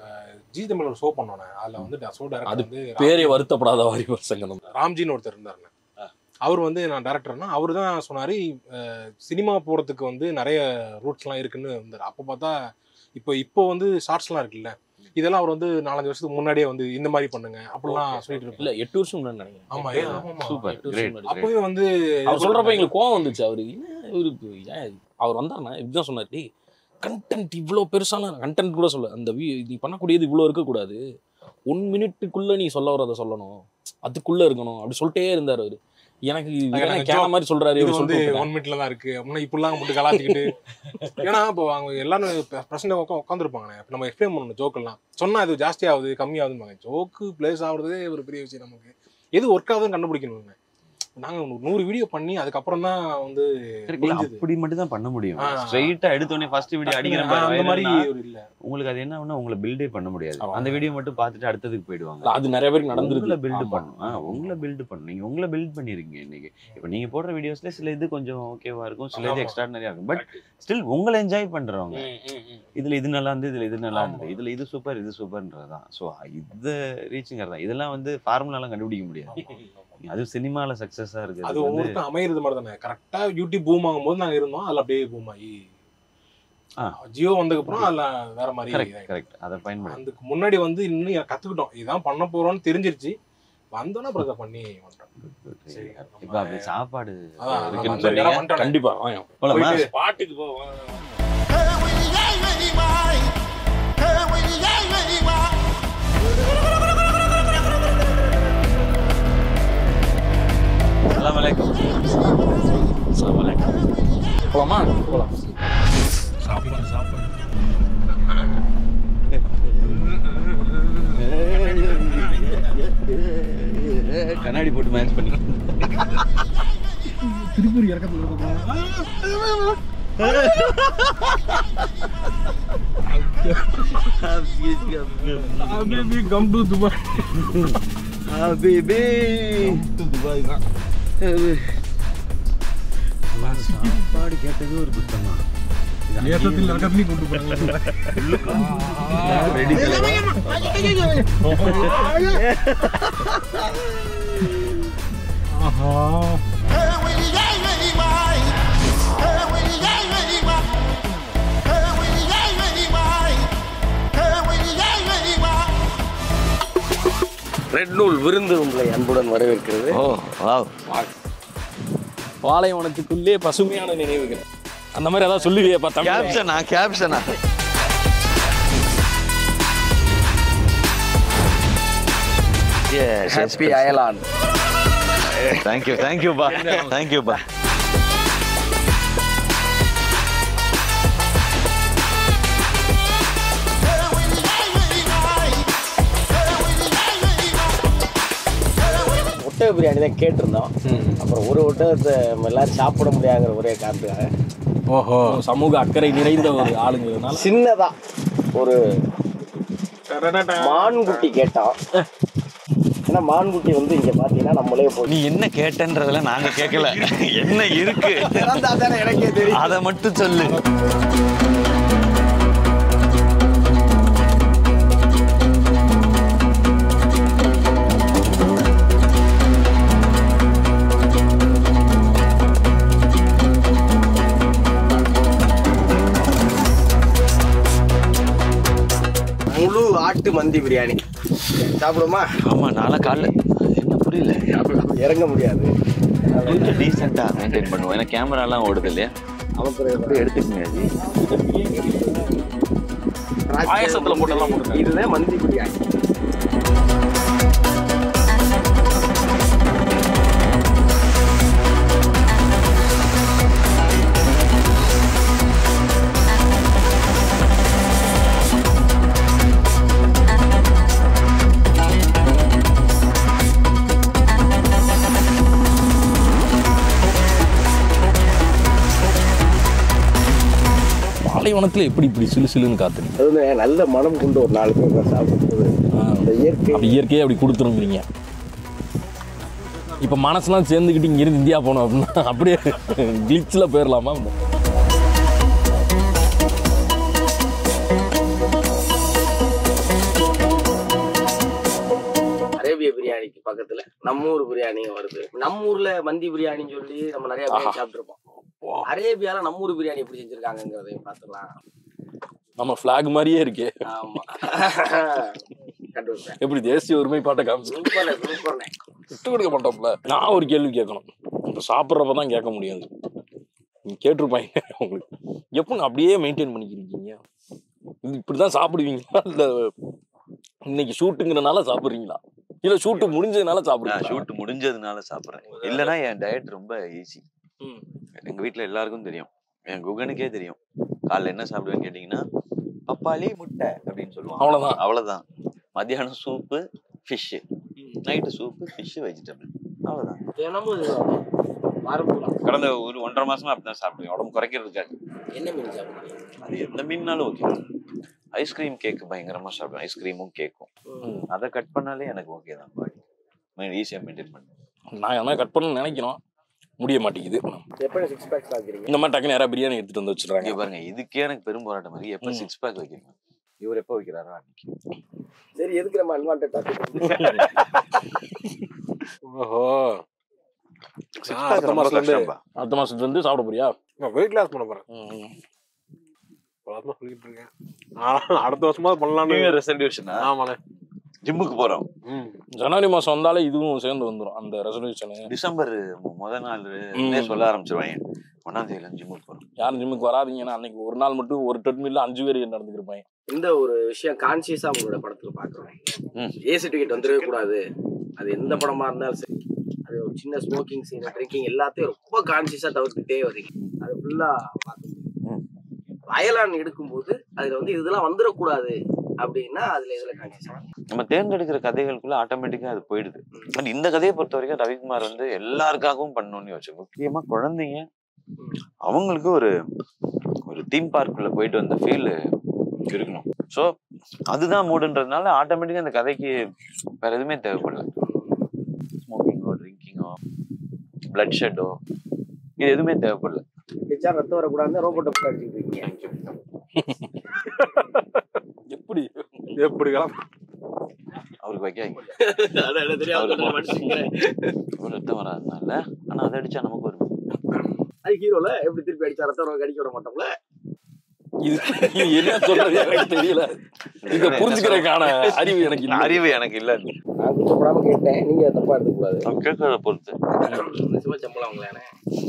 ஜி தமிழ் ஒரு ஷோ பண்ணோன்னே அதில் வந்து ஷோ டேரக்டர் வந்து பேரே வருத்தப்படாத வாரி சங்கம் ராம்ஜின்னு ஒருத்தர் இருந்தாருங்க. அவர் வந்து நான் டேரக்டர்னா அவர் தான் சொன்னார் சினிமா போகிறதுக்கு வந்து நிறைய ரூட்ஸ்லாம் இருக்குன்னு இருந்தார். அப்போ பார்த்தா இப்போ இப்போ வந்து ஷார்ட்ஸ்லாம் இருக்குல்ல, இதெல்லாம் அவர் வந்து நாலஞ்சு வருஷத்துக்கு முன்னாடியே வந்து இந்த மாதிரி பண்ணுங்க அப்படிலாம் சொல்லிட்டு இருப்பாரு. இல்ல எட்டு வருஷம் முன்னாடி நினைக்கிறேன். ஆமா சூப்பர் கிரேட். அப்பவே வந்து அவர் சொல்றப்ப எங்களுக்கு கோவம் வந்துச்சு. அவரு இவருக்கு ஏன் அவர் வந்தாருன்னா இப்படிதான் சொன்னாரு, கண்டென்ட் இவ்வளோ பெருசான கண்டென்ட் கூட சொல்ல, அந்த நீ பண்ணக்கூடியது இவ்வளோ இருக்கக்கூடாது, ஒன் மினிட்டுக்குள்ள நீ சொல்ல வரதை சொல்லணும், அதுக்குள்ள இருக்கணும் அப்படி சொல்லிட்டே இருந்தார் அவரு. எனக்கு கேன மாதிரி சொல்றாரு, இது வந்து ஒன் மினிட்ல தான் இருக்கு அப்படின்னா இப்படிலாம் மட்டும் கலாச்சிக்கிட்டு. ஏன்னா இப்போ அவங்க எல்லாரும் பிரச்சனை உட்காந்துருப்பாங்க. இப்போ நம்ம எக்ஸ்பிளைன் பண்ணணும் ஜோக்கெல்லாம் சொன்னா அது ஜாஸ்தி ஆகுது கம்மி ஆகுதுன்னு. ஜோக்கு பிளேஸ் ஆகுறதே ஒரு பெரிய விஷயம். நமக்கு எது ஒர்க் ஆகுதுன்னு கண்டுபிடிக்கணுங்க. நாங்க நூறு வீடியோ பண்ணி அதுக்கப்புறம் தான் வந்து அப்படி மட்டும் தான் பண்ண முடியும். ஸ்ட்ரைட்டா எடுத்தோடனே ஃபர்ஸ்ட் வீடியோ அடிக்கிற மாதிரி இல்ல. உங்களுக்கு அது என்ன ஆகும்னா உங்களை பில்டே பண்ண முடியாது. அந்த வீடியோ மட்டும் பார்த்துட்டு அடுத்ததுக்கு போயிடுவாங்க. அது நிறைய பேருக்கு நடந்துருக்கு. பில்டு பண்ணும் உங்களை பில்டு பண்ணும். நீங்க உங்களை பில்ட் பண்ணிருக்கீங்க இன்னைக்கு. இப்போ நீங்க போடுற வீடியோஸ்ல சில இது கொஞ்சம் ஓகேவா இருக்கும், சில இது எக்ஸ்ட்ராடனரியா இருக்கும். பட் ஸ்டில் உங்களை என்ஜாய் பண்றவங்க இதுல இது நல்லா இருந்து இதுல இது நல்லா இருந்தது, இதுல இது சூப்பர் இது சூப்பர்ன்றதுதான். ஸோ இது ரீச்சிங்கிறது தான். இதெல்லாம் வந்து ஃபார்முலாலாம் கண்டுபிடிக்க முடியாது. அது சினிமால சக்சஸா இருக்கு. அது ஒவ்வொருத்தரும் அமையிறது மாதிரி தானே. கரெக்டா யூடியூப் பூம் ஆகும் போது நாங்க இருந்தோம், அதுல அப்படியே பூம் ஆகி ஜியோ வந்ததுக்கு அப்புறம் அதுல வேற மாதிரி. கரெக்ட். அதை பயன்படுத்தி அதுக்கு முன்னாடி வந்து இன்னும் கத்துக்கிட்டோம், இதான் பண்ண போறோம்னு தெரிஞ்சிருச்சு. வந்தோன்னா பிரதர் பண்ணி பண்றோம். இப்ப அப்படி சாப்பாடு கண்டிப்பா பாட்டுக்கு போவோம். அஸ்ஸலாமு அலைக்கும். அஸ்ஸலாமு அலைக்கும். போலாமா? போலாம். சாப்பிடு சாப்பிடு. கண்ணாடி போட்டு மேட்ச் பண்ணி திருப்பூர் இறக்கத்துல come to Dubai. Habibi to Dubai தான். சாப்பாடு கேட்டது ஒரு குத்தமா. ஏத்தத்தில் நகர்னி கொண்டு போறாங்க. ரெடி. ஆஹா. ரெட் நூல் விருந்து உங்களை அன்புடன் வரவேற்கிறது. ஓ வாவ். பாலைவனத்துக்குள்ளே பசுமையான நினைவுகள் அந்த மாதிரி ஏதாவது சொல்லுவியே பார்த்தா. கேப்ஷனா கேப்ஷனா yes happy Ireland. Thank you thank you பா தேங்க் யூ பா. ஒட்டக பிரியாணி தான் கேட்டிருந்தோம். அப்புறம் ஒரு ஒட்டகத்தை எல்லாரும் சாப்பிட முடியாங்கிற ஒரே காரணத்துக்காக ஓஹோ சமூக அக்கறை நிறைந்த ஒரு ஆளுங்க சின்னதா ஒரு மான்குட்டி கேட்டோம். ஏன்னா மான்குட்டி வந்து இங்க பாத்தீங்கன்னா நம்மளே போய் நீ என்ன கேட்டன்றதுல நாங்க கேட்கல, என்ன இருக்கு எனக்கே தெரியும், அதை மட்டும் சொல்லு. முழு ஆட்டு மந்தி பிரியாணி சாப்பிடுமா? ஆமா நானும் காலைல என்ன புரியல இறங்க முடியாது, கொஞ்சம் டீசெண்டா மெயின்டைன் பண்ணுவோம். ஏன்னா கேமராலாம் ஓடுது இல்லையா, அவன் எப்படி எடுத்துக்கங்க. பாயசத்துல போட்டெல்லாம் போட்டு இதுதான் மந்தி பிரியாணி. பாலைவனத்துல எப்படி இப்படி சிலு சிலுன்னு காத்து? அது வந்து நல்ல மனம் கொண்டு ஒரு நாலு பேர் சாப்பிடும்போது அந்த இயற்கை அப்படி இயற்கையே அப்படி கொடுத்துருங்கிறீங்க. இப்போ மனசுலாம் சேர்ந்துக்கிட்டு இங்கிருந்து இந்தியா போனோம் அப்படின்னா அப்படியே கிளிச்சில் போயிடலாமா? அரேபிய பிரியாணிக்கு பக்கத்துல நம்ம ஊர் பிரியாணியும் வருது. நம்ம ஊர்ல மந்தி பிரியாணின்னு சொல்லி நம்ம நிறைய பிரியாணி சாப்பிட்டுருப்போம். அரேபியால நம்ம ஊர் பிரியாணி எப்படி செஞ்சிருக்காங்கிறதையும் பார்த்துக்கலாம். நம்ம ஃபிளாக் மாதிரியே இருக்கே. ஆமா, கண்டுபிடிப்பேன். எப்படி தேசிய ஒருமைப்பாட்டை காமிச்சு விட்டு கொடுக்க மாட்டோம்ல. நான் ஒரு கேள்வி கேட்கணும், இப்போ சாப்பிட்றப்ப தான் கேட்க முடியாது. நீ கேட்டிருப்பாங்க உங்களுக்கு, எப்போ அப்படியே மெயின்டைன் பண்ணிக்கிறீங்க? இது இப்படிதான் சாப்பிடுவீங்களா, இல்லை இன்னைக்கு ஷூட்டுங்கிறனால சாப்பிட்றீங்களா, இல்லை ஷூட்டு முடிஞ்சதுனால சாப்பிடுறீங்க? ஷூட்டு முடிஞ்சதுனால சாப்பிட்றேன். இல்லைன்னா என் டயட் ரொம்ப ஈஸி. எங்க வீட்டுல எல்லாருக்கும் தெரியும், என் குகனுக்கே தெரியும். காலைல என்ன சாப்பிடுவேன்னு கேட்டீங்கன்னா பப்பாளி முட்டை அப்படின்னு சொல்லுவாங்க. அவ்வளவுதான் அவ்வளவுதான். மத்தியானம் soup fish, night soup fish vegetable, அவ்வளவுதான். கடந்த ஒரு ஒன்றரை மாசமா அப்படிதான் சாப்பிடுவேன். உடம்பு குறைக்கிறதுக்காக. என்ன மீன் சாப்பிடுவீங்க? அது எந்த மீன்னாலும் ஓகே. ஐஸ்கிரீம் கேக் பயங்கரமா சாப்பிடுவேன். ஐஸ்கிரீமும் கேக்கும் அதை கட் பண்ணாலே எனக்கு ஓகே தான். பாடி ஈஸியா மெயின்டைன் பண்ணுவேன். நான் என்ன கட் பண்ண நினைக்கிறோம், முடிய மாட்டேங்குது. எப்ப சிக்ஸ் பேக்ஸ் ஆகிறீங்க? இந்த மாதிரி டக்குனு யாராவது பிரியாணி எடுத்துட்டு வந்து வச்சிருக்காங்க பாருங்க. இதுக்கே எனக்கு பெரும் போராட்டம் மாதிரி. எப்ப சிக்ஸ் பேக் வைக்கிறீங்க? இவர் எப்ப வைக்கிறாரா அன்னைக்கு. சரி, எதுக்கு நம்ம அன்வான்டட் டாபிக்? ஓஹோ, அடுத்த மாசத்துல இருந்து அடுத்த மாசத்துல இருந்து சாப்பிட போறியா? வெயிட் லாஸ் பண்ண போறேன். சொல்லிட்டு இருக்கேன், அடுத்த வருஷமா பண்ணலாம்னு ரெசல்யூஷனா? ஆமாண்ணே, ஜிம்முக்கு போறோம். ஜனவரி மாசம் வந்தாலே இதுவும் சேர்ந்து வந்துடும் அந்த ரெசல்யூஷன். டிசம்பர் முதல் நாள் சொல்ல ஆரம்பிச்சிருவாங்க, ஒன்னாம் தேதியில ஜிம்முக்கு போறோம். யாரும் ஜிம்முக்கு வராதீங்கன்னா அன்னைக்கு ஒரு நாள் மட்டும் ஒரு ட்ரெட்மில்ல அஞ்சு பேர் நடந்துருப்பாங்க. இந்த ஒரு விஷயம் கான்சியஸா உங்களோட படத்துல பாக்குறோம். ஏ சர்டிபிகேட் வந்துடவே கூடாது. அது எந்த படமா இருந்தாலும் சரி, அது ஒரு சின்ன ஸ்மோக்கிங் சீன், ட்ரிங்கிங் எல்லாத்தையும் ரொம்ப கான்சியஸா தவிர்த்துட்டே வரீங்க. அது ஃபுல்லா பார்க்க முடியும். அயலான் எடுக்கும்போது அதுல வந்து இதெல்லாம் வந்துடக்கூடாது அப்படின்னா அதுல இதுல கான்சியஸா நம்ம தேர்ந்தெடுக்கிற கதைகளுக்குள்ள ஆட்டோமேட்டிக்கா அது போயிடுது. பட் இந்த கதையை பொறுத்த வரைக்கும் ரவிக்குமார் வந்து எல்லாருக்காகவும் பண்ணணும்னு யோசிச்சு, முக்கியமா குழந்தைங்க அவங்களுக்கு ஒரு ஒரு தீம் பார்க்குள்ள போயிட்டு வந்த ஃபீல் இருக்கணும். ஸோ அதுதான் மூடுன்றதுனால ஆட்டோமேட்டிக்கா அந்த கதைக்கு வேற எதுவுமே தேவைப்படல. ஸ்மோக்கிங்கோ, ட்ரிங்கிங்கோ, பிளட் ஷெட்டோ, இது எதுவுமே தேவைப்படல. ரத்தம் வரக்கூடாதுன்னு ரோபோட்டை போட்டு அடிச்சுட்டு இருக்கீங்க. எப்படி எப்படி அவருக்கு வைக்காங்க ரத்தம் வராதுனால. ஆனா அதை அடிச்சா நமக்கு வரும். அது ஹீரோல எப்படி திருப்பி அடிச்சா ரத்தம் அடிக்க விட மாட்டோம்ல. இது என்ன சொல்றது எனக்கு தெரியல. இத புரிஞ்சுக்கிறதுக்கான அறிவு எனக்கு இல்ல. அறிவு எனக்கு இல்ல. நான் குற்றப்படாம கேட்டேன், நீங்க தப்பா எடுத்துக்க கூடாது. நம்ம கேட்கறத பொறுத்து. நிஜமா சம்பளம் வாங்கலானே?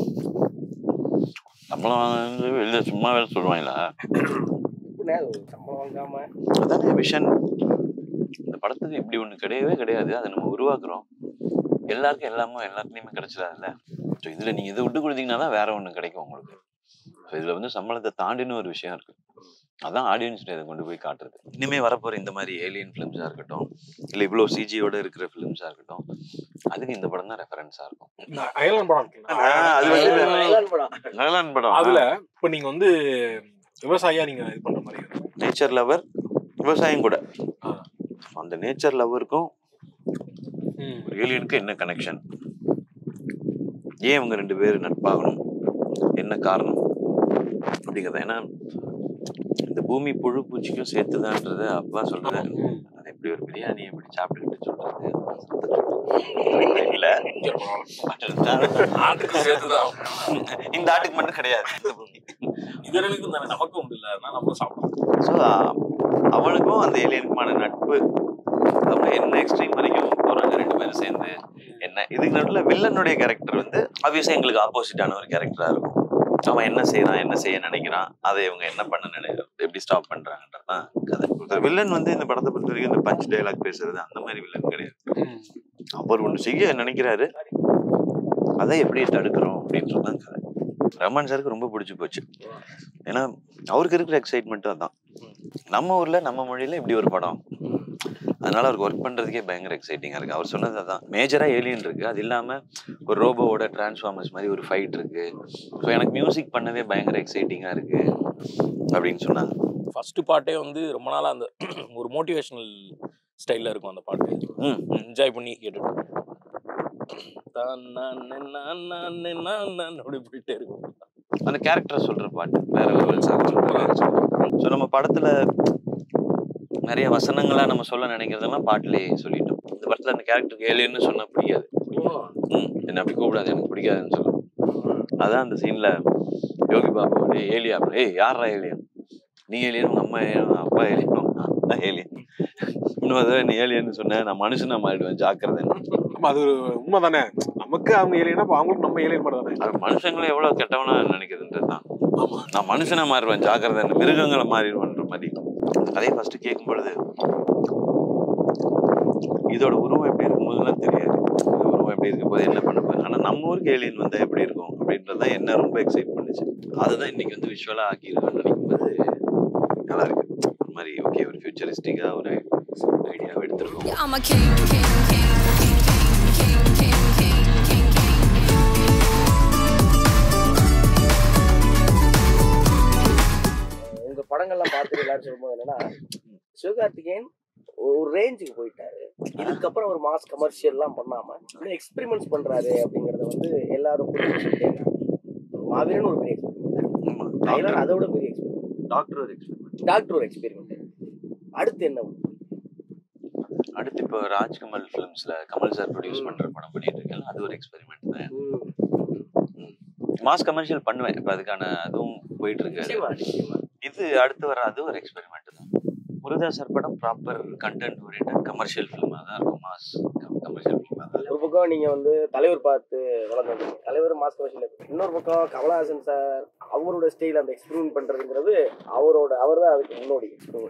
சம்பளம் வாங்க வெளில சும்மா வேலை சொல்லுவாங்களா? சம்பளம் வாங்காம அதானே விஷன். இந்த படத்துக்கு இப்படி ஒண்ணு கிடையவே கிடையாது. அதை நம்ம உருவாக்குறோம். எல்லாருக்கும் எல்லாமே எல்லாத்துலயுமே கிடைச்சிடாதுல்ல. இதுல நீங்க இதை விட்டு கொடுத்தீங்கன்னா தான் வேற ஒண்ணு கிடைக்கும் உங்களுக்கு. இதுல வந்து சம்பளத்தை தாண்டின்னு ஒரு விஷயம் இருக்கு. அதான் ஆடியன்ஸ் இதை கொண்டு போய் காட்டுறது. இனிமே வரப்போற இந்த மாதிரி ஏலியன் பிலிம்ஸா இருக்கட்டும், இல்ல இவ்வளவு சிஜியோட இருக்கிற பிலிம்ஸா இருக்கட்டும், அதுக்கு இந்த படம் தான் ரெஃபரன்ஸா இருக்கும். அயலான் படம் அயலான் படம். அதுல இப்ப நீங்க வந்து விவசாயியா நீங்க இது பண்ற மாதிரி நேச்சர் லவர், விவசாயம் கூட. அந்த நேச்சர் லவருக்கும் ஏலியனுக்கும் என்ன கனெக்ஷன், ஏன் இவங்க ரெண்டு பேரும் நட்பாகணும், என்ன காரணம் அப்படிங்கிறத. ஏன்னா இந்த பூமி புழு பூச்சிக்கும் சேர்த்துதான்றத அப்பா சொல்றது. அது எப்படி ஒரு பிரியாணி எப்படி சாப்பிட்டுக்கிட்டு சொல்றது இல்ல, இந்த ஆட்டுக்கு மட்டும் கிடையாது, நமக்கும் உண்டு இல்ல, நம்ம சாப்பிடலாம். அவனுக்கும் அந்த ஏலியனுக்குமான நட்பு, அவங்க என்ன எக்ஸ்ட்ரீம் வரைக்கும் போறாங்க ரெண்டு பேரும் சேர்ந்து. என்ன இதுக்கு நடுவில் வில்லனுடைய கேரக்டர் வந்து ஆப்வியஸா எங்களுக்கு ஆப்போசிட்டான ஒரு கேரக்டரா இருக்கும். அவன் என்ன செய்யறான், என்ன செய்ய நினைக்கிறான், அதை இவங்க என்ன பண்ண நினைக்கிறான், எப்படி ஸ்டாப் பண்றாங்கன்றதான் கதை. வில்லன் வந்து இந்த படத்தை பொறுத்த வரைக்கும் இந்த பஞ்ச் டைலாக் பேசுறது அந்த மாதிரி வில்லன் கிடையாது. அவர் ஒண்ணு செய்ய நினைக்கிறாரு, அதை எப்படி தடுக்கிறோம் அப்படின்றதுதான் கதை. ரமன் சாருக்கு ரொம்ப பிடிச்சி போச்சு. ஏன்னா அவருக்கு இருக்கிற எக்ஸைட்மெண்ட்டும் அதான். நம்ம ஊர்ல நம்ம மொழியில இப்படி ஒரு படம், அதனால அவருக்கு ஒர்க் பண்றதுக்கே பயங்கர எக்ஸைட்டிங்கா இருக்கு. அவர் சொன்னது அதான், மேஜரா ஏலியன் இருக்கு, அது இல்லாம ஒரு ரோபோவோட டிரான்ஸ்ஃபார்மர்ஸ் மாதிரி ஒரு ஃபைட் இருக்கு. ஸோ எனக்கு மியூசிக் பண்ணவே பயங்கர எக்ஸைட்டிங்கா இருக்கு. அப்படின்னு சொன்னாங்க. ஃபர்ஸ்ட் பாட்டே வந்து ரொம்ப நாளா அந்த ஒரு மோட்டிவேஷனல் ஸ்டைல்ல இருக்கும் அந்த பாட்டு. ம் என்ஜாய் பண்ணி கேட்டுட்டு அப்படி போயிட்டே இருக்கும். அந்த கேரக்டர் சொல்ற பாட்டு வேற லெவல் சாங். ஸோ நம்ம படத்துல நிறைய வசனங்களா நம்ம சொல்ல நினைக்கிறதெல்லாம் பாட்டிலேயே சொல்லிட்டோம். இந்த படத்துல அந்த கேரக்டருக்கு ஏலியன்னு சொன்னா பிடிக்காது. ம் என்ன அப்படி கூப்பிடாது, எனக்கு பிடிக்காதுன்னு சொல்லுவோம். அதான் அந்த சீன்ல யோகி பாபு ஏலியா, ஏய் யாரா ஏலியன், நீ ஏலியன், உங்க அம்மா ஏலியன், அப்பா ஏலியன், அதான் ஏலியன், இன்னொரு நீ ஏலியன்னு சொன்ன நான் மனுஷனா மாறிடுவேன் ஜாக்கிரதை. அது ஒரு உண்மை தானே, நமக்கு அவங்க ஏலியனா அவங்களுக்கு நம்ம ஏலியன் மாதிரி தானே. அது மனுஷங்களும் எவ்வளவு கெட்டவனா நினைக்கிறதுன்றது தான். நான் மனுஷனா மாறிடுவேன் ஜாக்கிரதை, மிருகங்களை மாறிடுவேன்ற மாதிரி. அதே ஃபர்ஸ்ட் கேட்கும் பொழுது இதோட உருவம் எப்படி இருக்கும் போதுலாம் தெரியாது, உருவம் எப்படி இருக்கும் போது என்ன பண்ண போகுது, ஆனா நம்ம ஊருக்கு ஏலியன் வந்தா எப்படி இருக்கும் அப்படின்றதான் என்ன ரொம்ப எக்ஸைட் பண்ணுச்சு. அதுதான் இன்னைக்கு வந்து விஷுவலா ஆக்கியிருக்கோம்னு நினைக்கும் போது நல்லா இருக்கு. ஒரு மாதிரி ஓகே ஒரு ஃபியூச்சரிஸ்டிக்கா ஒரு ஐடியா எடுத்துருக்கோம். உங்க படங்கள்லாம் பார்த்துட்டு எல்லாரும் சொல்லும்போது என்னன்னா, சிவகார்த்திகேயன் ஒரு ரேஞ்சுக்கு போயிட்டாரு, இதுக்கப்புறம் ஒரு மாஸ் கமர்ஷியல் எல்லாம் பண்ணாம இன்னும் எக்ஸ்பெரிமெண்ட்ஸ் பண்றாரு அப்படிங்கறத வந்து எல்லாரும் புரிஞ்சுக்கிட்டே இருக்காங்க. மாவீரன் ஒரு பெரிய எக்ஸ்பெரிமெண்ட், அதை விட பெரிய எக்ஸ்பெரிமெண்ட், டாக்டர் ஒரு எக்ஸ்பெரிமெண்ட், டாக்டர் ஒரு எக்ஸ்பெரிமெண்ட். அடுத்து என்ன? அடுத்து இப்போ ராஜ்கமல் ஃபிலிம்ஸ்ல கமல் சார் ப்ரொடியூஸ் பண்ற படம் பண்ணிட்டு இருக்கேன், அது ஒரு எக்ஸ்பெரிமெண்ட் தான். மாஸ் கமர்ஷியல் பண்ணுவேன் இப்போ, அதுக்கான அதுவும் போயிட்டு இருக்கு. இது அடுத்து வர அது ஒரு எக்ஸ்பெரிமெண்ட் தான். முருகதாஸ் சார் படம் ப்ராப்பர் கண்டென்ட் ஓரியன்டட் கமர்ஷியல் ஃபிலிமா தான் இருக்கும், மாஸ் கமர்ஷியல் ஃபிலிமா தான். ஒரு பக்கம் நீங்க வந்து தலைவர் பார்த்து வளர்ந்து தலைவர் மாஸ் கமர்ஷியல், இன்னொரு பக்கம் கமலஹாசன் சார் அவரோட ஸ்டைல் அந்த எக்ஸ்பெரிமெண்ட் பண்றதுங்கிறது அவரோட அவர் தான் அதுக்கு முன்னோடி.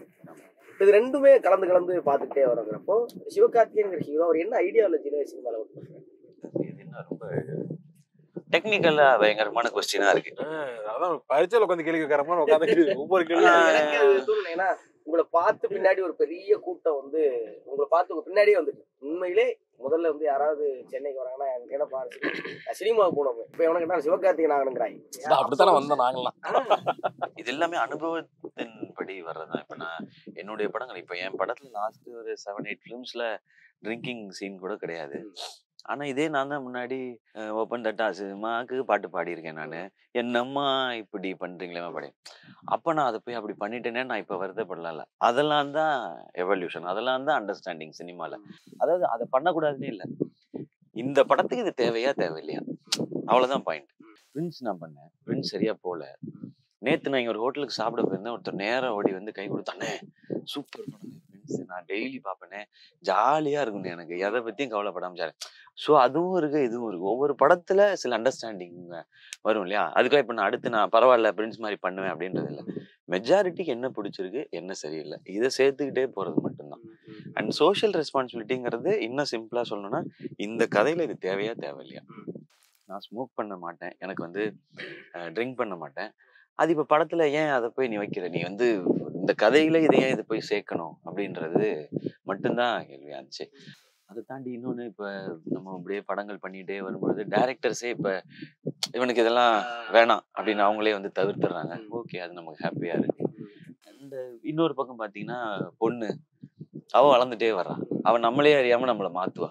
இது ரெண்டுமே கலந்து கலந்து பார்த்துட்டே வரங்கிறப்போ சிவகார்த்திகேயன் ஹீரோ அவர் என்ன ஐடியாலஜியில சினிமால ஒர்க் பண்றாரு? இது என்ன ரொம்ப டெக்னிக்கலா பயங்கரமான கொஸ்டினா இருக்கு. அதான் பரிச்சையில உட்காந்து கேள்வி கேட்கறப்ப உட்காந்து ஒவ்வொரு கேள்வி. ஏன்னா உங்களை பார்த்து பின்னாடி ஒரு பெரிய கூட்டம் வந்து உங்களை பார்த்து உங்க பின்னாடியே வந்துட்டு, உண்மையிலே முதல்ல வந்து யாராவது சென்னைக்கு வராங்கன்னா எனக்கு என்ன பாரு சினிமாவுக்கு போனோம், இப்ப எவனை கேட்டா சிவகார்த்திகேயன் ஆகணுங்கிறாங்க. அப்படித்தானே வந்தோம் நாங்களாம். இது எல்லாமே அனுபவத்தின் படி வர்றதுதான். இப்ப நான் என்னுடைய படங்கள் இப்ப என் படத்துல லாஸ்ட் ஒரு செவன் எயிட் பிலிம்ஸ்ல ட்ரிங்கிங் சீன் கூட கிடையாது. ஆனா இதே நான் தான் முன்னாடி ஓப்பன் தட்டா சினிமாக்கு பாட்டு பாடியிருக்கேன் நான், என்னம்மா இப்படி பண்றீங்களே பாடி. அப்ப நான் அதை போய் அப்படி பண்ணிட்டேனே நான் இப்ப வருத்தப்படல. அதெல்லாம் தான் எவல்யூஷன், அதெல்லாம் தான் அண்டர்ஸ்டாண்டிங் சினிமால. அதாவது அதை பண்ணக்கூடாதுன்னு இல்லை, இந்த படத்துக்கு இது தேவையா தேவையில்லையா, அவ்வளவுதான் பாயிண்ட். பிரின்ஸ் நான் பண்ணேன், பிரின்ஸ் சரியா போல. நேத்து நான் இங்க ஒரு ஹோட்டலுக்கு சாப்பிட போயிருந்தேன், ஒருத்தர் நேரம் ஓடி வந்து கை கொடுத்தானே சூப்பர் படம் பிரின்ஸ், நான் டெய்லி பார்ப்பேனே ஜாலியா இருக்கும் எனக்கு, எதை பத்தியும் கவலைப்படாம சார். ஸோ அதுவும் இருக்கு இதுவும் இருக்கு. ஒவ்வொரு படத்துல சில அண்டர்ஸ்டாண்டிங் வரும் இல்லையா, அதுக்காக இப்ப நான் அடுத்து நான் பரவாயில்ல பிரின்ஸ் மாதிரி பண்ணுவேன் அப்படின்றது இல்லை. மெஜாரிட்டிக்கு என்ன பிடிச்சிருக்கு என்ன சரியில்லை இதை சேர்த்துக்கிட்டே போறது மட்டும்தான். அண்ட் சோஷியல் ரெஸ்பான்சிபிலிட்டிங்கிறது இன்னும் சிம்பிளா சொல்லணும்னா, இந்த கதையில இது தேவையா தேவையில்லையா. நான் ஸ்மோக் பண்ண மாட்டேன், எனக்கு வந்து ட்ரிங்க் பண்ண மாட்டேன், அது இப்ப படத்துல ஏன் அதை போய் நீ வைக்கிற, நீ வந்து இந்த கதையில இதை ஏன் இதை போய் சேர்க்கணும் அப்படின்றது மட்டும்தான் கேள்வியா இருந்துச்சு. அதை தாண்டி இன்னொன்னு, இப்ப நம்ம அப்படியே படங்கள் பண்ணிட்டே வரும்பொழுது டைரக்டர்ஸே இப்ப இவனுக்கு இதெல்லாம் வேணாம் அப்படின்னு அவங்களே வந்து தவிர்த்துறாங்க. ஓகே, அது நமக்கு ஹாப்பியா இருக்கு. அந்த இன்னொரு பக்கம் பாத்தீங்கன்னா, பொண்ணு அவ வளர்ந்துட்டே வர்றான், அவன் நம்மளே அறியாம நம்மளை மாத்துவா,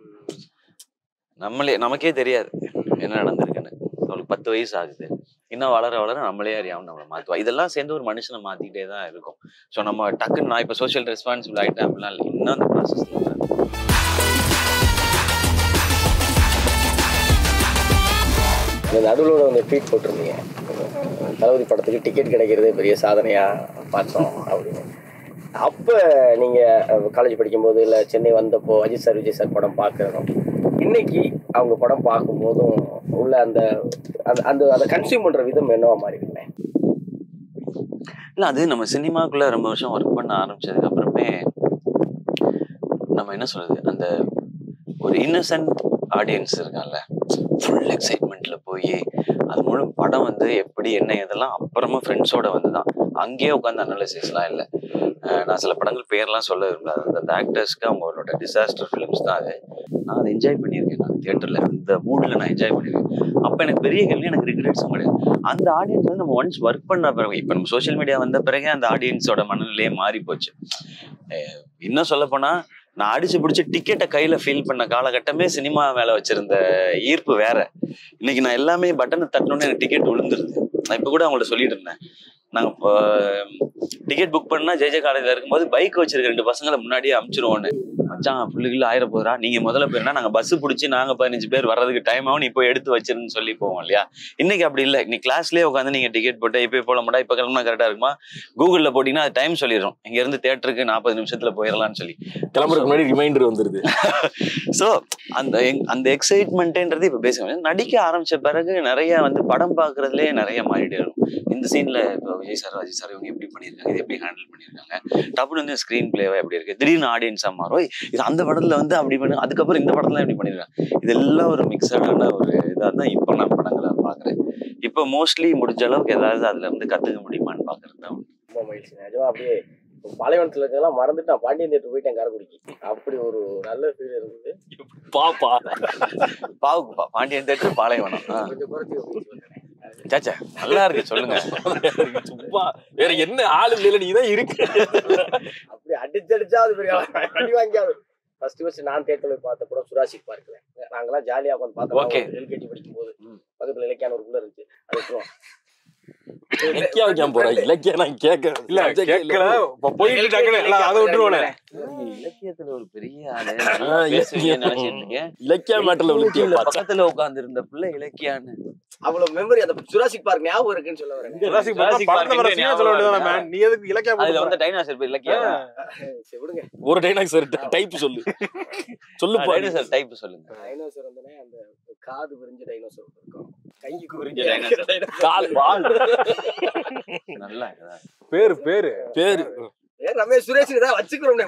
நம்மளே நமக்கே தெரியாது என்ன நடந்திருக்குன்னு. அவளுக்கு பத்து வயசு ஆகுது, இன்னும் வளர வளர நம்மளே அறியாம நம்மளை மாத்துவா. இதெல்லாம் சேர்ந்து ஒரு மனுஷனை மாத்திக்கிட்டே தான் இருக்கும். ஸோ நம்ம டக்குன்னு நான் இப்போ சோஷியல் ரெஸ்பான்சிபிள் ஆகிட்டேன் அப்படிலாம் இல்லை, இன்னும் அந்த ப்ராசஸ்ல நடுவில் வந்து ட்வீட் போட்டிருந்தீங்க, தளபதி படத்துக்கு டிக்கெட் கிடைக்கிறதே பெரிய சாதனையா பார்த்தோம் அப்படின்னு. அப்ப நீங்க காலேஜ் படிக்கும்போது இல்லை சென்னை வந்தப்போ அஜித் சார் விஜய் சார் படம் பார்க்கறதும் இன்னைக்கு அவங்க படம் பார்க்கும் போதும் உள்ள அந்த அந்த அதை கன்சியூம் பண்ற விதம் என்னவா மாறி இருக்குங்க? இல்லை, அது நம்ம சினிமாக்குள்ள ரொம்ப வருஷம் ஒர்க் பண்ண ஆரம்பிச்சதுக்கு அப்புறமே நம்ம என்ன சொல்றது, அந்த ஒரு இன்னசென்ட் ஆடியன்ஸ் இருக்கான்ல, ஃபுல் எக்ஸைட்மெண்ட்ல போய் அது முழு படம் வந்து எப்படி என்ன இதெல்லாம் அப்புறமா ஃப்ரெண்ட்ஸோட வந்து தான் அங்கேயே உட்காந்து அனாலிசிஸ்லாம் இல்லை. நான் சில படங்கள் பேர்லாம் சொல்ல விரும்பல. அந்த ஆக்டர்ஸ்க்கு அவங்களோட டிசாஸ்டர் ஃபிலிம்ஸ் தான் அது. நான் அதை என்ஜாய் பண்ணியிருக்கேன். நான் தியேட்டரில் இந்த மூடில் நான் என்ஜாய் பண்ணியிருக்கேன். அப்போ எனக்கு பெரிய கேள்வி, எனக்கு ரிக்ரெட்ஸும் கிடையாது. அந்த ஆடியன்ஸ் வந்து நம்ம ஒன்ஸ் ஒர்க் பண்ண பிறகு, இப்போ நம்ம சோஷியல் மீடியா வந்த பிறகு அந்த ஆடியன்ஸோட மனநிலையே மாறி போச்சு. இன்னும் சொல்ல போனா நான் அடிச்சு பிடிச்சி டிக்கெட்டை கையில ஃபீல் பண்ண காலகட்டமே சினிமா மேல வச்சிருந்த ஈர்ப்பு வேற. இன்னைக்கு நான் எல்லாமே பட்டனை தட்டணும்னு எனக்கு டிக்கெட் விழுந்துருது. நான் இப்போ கூட அவங்கள்ட்ட சொல்லிட்டு இருந்தேன். நாங்கள் இப்போ டிக்கெட் புக் பண்ணா ஜேஜே காலேஜில் இருக்கும்போது பைக் வச்சிருக்க ரெண்டு பசங்களை முன்னாடியே அமுச்சிருவோன்னு. மச்சான் புள்ளிகள் ஆயிரம் போதா, நீங்க முதல்ல போயிருந்தா நாங்கள் பஸ் பிடிச்சி நாங்கள் பதினஞ்சு பேர் வர்றதுக்கு டைம் ஆகும், இப்போ எடுத்து வச்சிருன்னு சொல்லி போவோம் இல்லையா. இன்னைக்கு அப்படி இல்லை. இன்னைக்கு கிளாஸ்லேயே உட்காந்து நீங்கள் டிக்கெட் போட்டு இப்போ போட மாட்டா, இப்போ கிளம்புனா கரெக்டாக இருக்குமா, கூகுளில் போட்டிங்கன்னா அது டைம் சொல்லிடுறோம். இங்கேருந்து தேட்டருக்கு நாற்பது நிமிஷத்துல போயிடலாம்னு சொல்லி கிளம்புறதுக்கு முன்னாடி ரிமைண்டர் வந்துருது. ஸோ அந்த அந்த எக்ஸைட்மெண்ட்டுன்றது இப்போ பேசுங்க. நடிக்க ஆரம்பிச்ச பிறகு நிறைய வந்து படம் பார்க்கறதுலேயே நிறைய மாறிட்டே இருக்கும். இந்த சீன்ல இப்போ விஜய் சார் அஜித் சார் இவங்க எப்படி பண்ணியிருக்காங்க, இது எப்படி ஹேண்டில் பண்ணியிருக்காங்க, டப்புனு வந்து ஸ்க்ரீன் பிளேவா எப்படி இருக்கு, திடீர்னு ஆடியன்ஸா மாறும், இது அந்த படத்துல வந்து அப்படி பண்ணு, அதுக்கப்புறம் இந்த படத்துல எப்படி பண்ணிருக்காங்க, இதெல்லாம் ஒரு மிக்சடான ஒரு இதாக தான் இப்போ நான் படங்களை பார்க்குறேன். இப்போ மோஸ்ட்லி முடிஞ்ச அளவுக்கு ஏதாவது அதுல இருந்து கத்துக்க முடியுமான்னு பாக்குறது தான் ரொம்ப மகிழ்ச்சி. நிஜமா அப்படியே பாலைவனத்துல இருக்கலாம் மறந்துட்டு நான் பாண்டியன் தேட்டர் போயிட்டேன் காரைக்குடிக்கு. அப்படி ஒரு நல்ல ஃபீல் இருந்தது. பாப்பா பாவுக்குப்பா பாண்டியன் தேட்டர் பாலைவனம் கொஞ்சம் குறைச்சி சாச்சா நல்லா இருக்கு சொல்லுங்க. சும்மா வேற என்ன ஆளு இல்ல, நீதான் இருக்கு. அப்படி அடிச்சடிச்சா அது பெரிய அடி வாங்கியாது. ஃபர்ஸ்ட் ஃபர்ஸ்ட் நான் தேட்டர்ல பார்த்த படம் சுராசிக் பார்க்கல. நாங்கெல்லாம் ஜாலியா உட்காந்து பார்த்தோம். எல்கேஜி படிக்கும் போது பக்கத்துல இலக்கியான ஒரு உள்ள இருந்துச்சு. அது இலக்கியா வைக்காம போற இலக்கியா நான் கேட்க இல்ல கேட்கல போயிட்டு டக்குனு அதை விட்டுருவோனே. இலக்கியத்துல ஒரு பெரிய ஆளு நினைச்சிட்டு இலக்கியா மேட்டர்ல பக்கத்துல உட்கார்ந்து இருந்த பிள்ளை இலக்கியான்னு அவ்வளவு மெமரி. அந்த ஜுராசிக் பார்க் ஞாபகம் இருக்குன்னு சொல்ல வரேன். ஜுராசிக் பார்க் படத்துல வர சீன் சொல்ல வேண்டியதானே மேன், நீ எதுக்கு இலக்கியா அதுல வந்து டைனோசர் பேர் இலக்கியா. சரி விடுங்க, ஒரு டைனோசர் டைப் சொல்லு சொல்லு டைனோசர் டைப் சொல்லுங்க. டைனோசர் வந்தனே அந்த காது விரிஞ்ச டைனோசர் இருக்கும், கைக்கு விரிஞ்ச டைனோசர், கால் வால். நல்லா பேரு பேரு பேரு ரமேஷ் சுரேஷ் தான் வச்சுக்கிறோம்.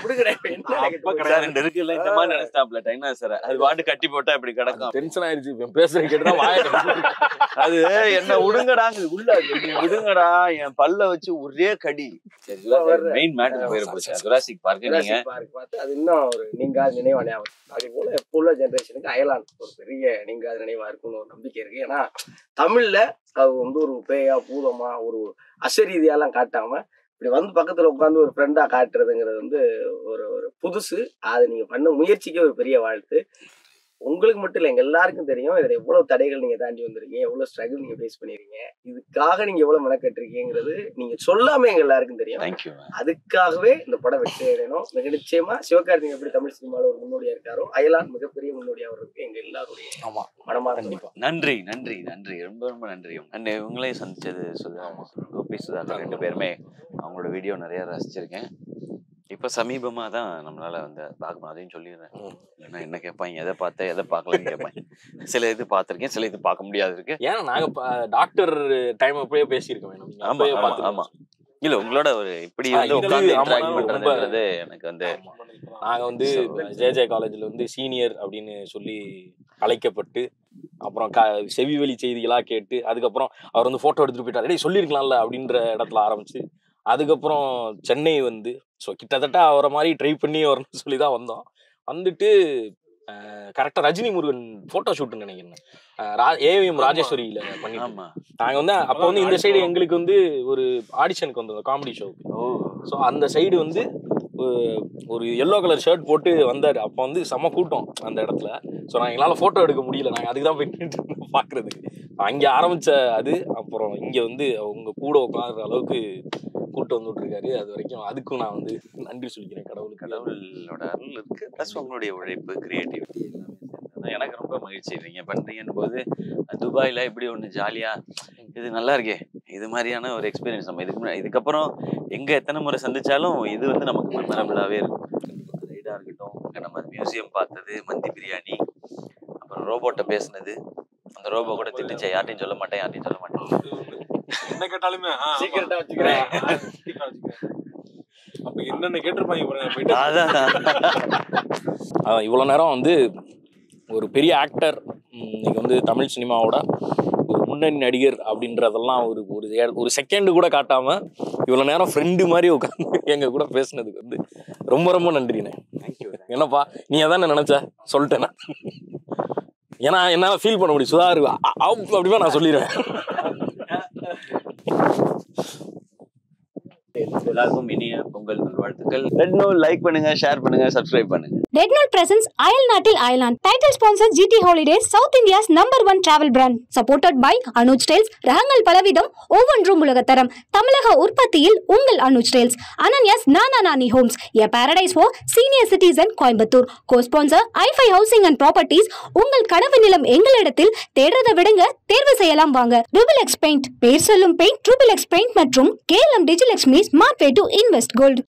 இருக்குல்ல இந்த மாதிரி நினைச்சாப்ல டைனோசர் அது வாட்டு கட்டி போட்டா இப்படி கிடக்கும். டென்ஷன் ஆயிருச்சு பேசுற கேட்டா வாய அது என்ன விடுங்கடா உள்ள விடுங்கடா என் பல்ல வச்சு ஒரே கடி. மெயின் மேட்டர் பேர் போச்சு ஜுராசிக் பார்க். நீங்க பார்த்து அது இன்னும் ஒரு நீங்காத நினைவா ஞாபகம். அதே போல இப்போ உள்ள ஜெனரேஷனுக்கு அயலான் ஒரு பெரிய நீங்காத நினைவா இருக்குன்னு ஒரு நம்பிக்கை இருக்கு. ஏன்னா தமிழ்ல அது வந்து ஒரு பேயா பூதமா ஒரு அசரீதியாலாம் காட்டாம இப்படி வந்து பக்கத்துல உட்காந்து ஒரு ஃப்ரெண்டா காட்டுறதுங்கிறது வந்து ஒரு ஒரு புதுசு. அது நீங்க பண்ண முயற்சிக்கே ஒரு பெரிய வாழ்த்து. உங்களுக்கு மட்டும் இல்லை, எங்க எல்லாருக்கும் தெரியும் இதுல எவ்வளவு தடைகள் நீங்க தாண்டி வந்திருக்கீங்க, எவ்வளவு ஸ்ட்ரகிள் நீங்க ஃபேஸ் பண்ணிருக்கீங்க, இதுக்காக நீங்க எவ்வளவு மெனக்கட்டிருக்கீங்கிறது நீங்க சொல்லாம எங்க எல்லாருக்கும் தெரியும். அதுக்காகவே இந்த படம் வெற்றி அடையணும். மிக நிச்சயமா சிவகார்த்திகேயன் எப்படி தமிழ் சினிமால ஒரு முன்னோடியா இருக்காரோ அயலான் மிகப்பெரிய முன்னோடியா இருக்கு எங்க எல்லாருடைய படமா. கண்டிப்பா நன்றி நன்றி நன்றி ரொம்ப ரொம்ப நன்றி. அண்ட் இவங்களையும் சந்திச்சது சுதா கோபி சுதா ரெண்டு பேருமே அவங்களோட வீடியோ நிறைய ரசிச்சிருக்கேன். இப்ப சமீபமா தான் நம்மளால வந்து பார்க்கணும் அதையும் சொல்லிடுறேன். ஏன்னா என்ன கேட்பாங்க, எதை பார்த்தேன் எதை பார்க்கலன்னு கேட்பாங்க. சில இது பார்த்திருக்கேன், சில இது பார்க்க முடியாது இருக்கு. ஏன்னா நாங்க டாக்டர் டைம் அப்பயே பேசியிருக்கோம். வேணும் ஆமா ஆமா இல்ல உங்களோட ஒரு இப்படி வந்து உட்கார்ந்து இன்டராக்ட் பண்றதுன்றது எனக்கு வந்து நாங்க வந்து ஜேஜே காலேஜ்ல வந்து சீனியர் அப்படின்னு சொல்லி அழைக்கப்பட்டு அப்புறம் க செவி வழி செய்திகளா கேட்டு அதுக்கப்புறம் அவர் வந்து போட்டோ எடுத்துட்டு போயிட்டாரு, டேய் சொல்லியிருக்கலாம்ல அப்படின்ற இடத்துல ஆரம்பிச்சு அதுக்கப்புறம் சென்னை வந்து ஸோ கிட்டத்தட்ட அவரை மாதிரி ட்ரை பண்ணி வரணும்னு சொல்லி தான் வந்தோம். வந்துட்டு கரெக்டாக ரஜினி முருகன் ஃபோட்டோ ஷூட்டுன்னு நினைக்கிறேன் ஏவிஎம் ராஜேஸ்வரியில் பண்ணிட்டோம். நாங்கள் வந்து அப்போ வந்து இந்த சைடு எங்களுக்கு வந்து ஒரு ஆடிஷனுக்கு வந்தோம் காமெடி ஷோவுக்கு. ஸோ அந்த சைடு வந்து ஒரு எல்லோ கலர் ஷர்ட் போட்டு வந்தார். அப்போ வந்து செம்ம கூட்டம் அந்த இடத்துல. ஸோ நாங்கள் எங்களால் ஃபோட்டோ எடுக்க முடியல, நாங்கள் அதுக்கு தான் போயிட்டு பார்க்குறதுக்கு. அங்கே ஆரம்பித்த அது அப்புறம் இங்கே வந்து அவங்க கூட உட்காந்துற அளவுக்கு கூட்டம் வந்துட்டு இருக்காரு. அது வரைக்கும் அதுக்கும் நான் வந்து நன்றி சொல்லிக்கிறேன் கடவுளுக்கு. கடவுளோட அருள் இருக்கு, ப்ளஸ் உங்களுடைய உழைப்பு கிரியேட்டிவிட்டி எல்லாமே சேர்ந்து எனக்கு ரொம்ப மகிழ்ச்சி. நீங்க பண்றீங்கன்னு போது துபாயில இப்படி ஒன்று ஜாலியா இது நல்லா இருக்கே, இது மாதிரியான ஒரு எக்ஸ்பீரியன்ஸ் நம்ம இதுக்கு இதுக்கப்புறம் எங்க எத்தனை முறை சந்திச்சாலும் இது வந்து நமக்கு மெமரபிளாவே இருக்கும். ரைடா இருக்கட்டும், அங்கே நம்ம மியூசியம் பார்த்தது, மந்தி பிரியாணி, அப்புறம் ரோபோட்டை பேசுனது, அந்த ரோபோ கூட திட்டுச்சே யார்ட்டையும் சொல்ல மாட்டேன் யார்ட்டையும் சொல்ல மாட்டேன் என்ன கேட்டாலுமே சீக்கிரட்டா வச்சுக்கிறேன். அப்ப என்னென்ன கேட்டிருப்பாங்க. அதான் இவ்வளோ நேரம் வந்து ஒரு பெரிய ஆக்டர் இன்னைக்கு வந்து தமிழ் சினிமாவோட ஒரு முன்னணி நடிகர் அப்படின்றதெல்லாம் ஒரு ஒரு ஒரு செகண்ட் கூட காட்டாம இவ்வளவு நேரம் ஃப்ரெண்டு மாதிரி உட்காந்து எங்க கூட பேசுனதுக்கு வந்து ரொம்ப ரொம்ப நன்றிண்ணே. என்னப்பா நீ அதான் நினைச்ச சொல்லிட்டேன்னா, ஏன்னா என்னால ஃபீல் பண்ண முடியும் சுதா அப்படிமா நான் சொல்லிடுவேன். எல்லாருக்கும் இனிய பொங்கல் நல்வாழ்த்துக்கள். ரெட் நோல் லைக் பண்ணுங்க, ஷேர் பண்ணுங்க, சப்ஸ்கிரைப் பண்ணுங்க. ரெட் நோல் பிரசன்ஸ் அயல் நாட்டில் Ayalaan title sponsor GT holidays, South India's number one travel brand, supported by Anuj styles. ரகங்கள் பலவிதம், ஒவ்வொன்றும் உலகத்தரம். தமிழக உற்பத்தியில் உங்கள் Anuj Styles. Ananya's Nana Nani Homes, a paradise for senior citizen, Coimbatore. Co sponsor ஐஃபை ஹவுசிங் அண்ட் ப்ராப்பர்ட்டிஸ். உங்கள் கனவு நிலம் எங்களிடத்தில். தேடுறதை விடுங்க, தேர்வு செய்யலாம் வாங்க. ட்ரிபிள் எக்ஸ் பெயிண்ட், பேர் சொல்லும் பெயிண்ட் ட்ரிபிள் எக்ஸ் பெயிண்ட் மற்றும் KLM Digilakshmi smart way to invest gold.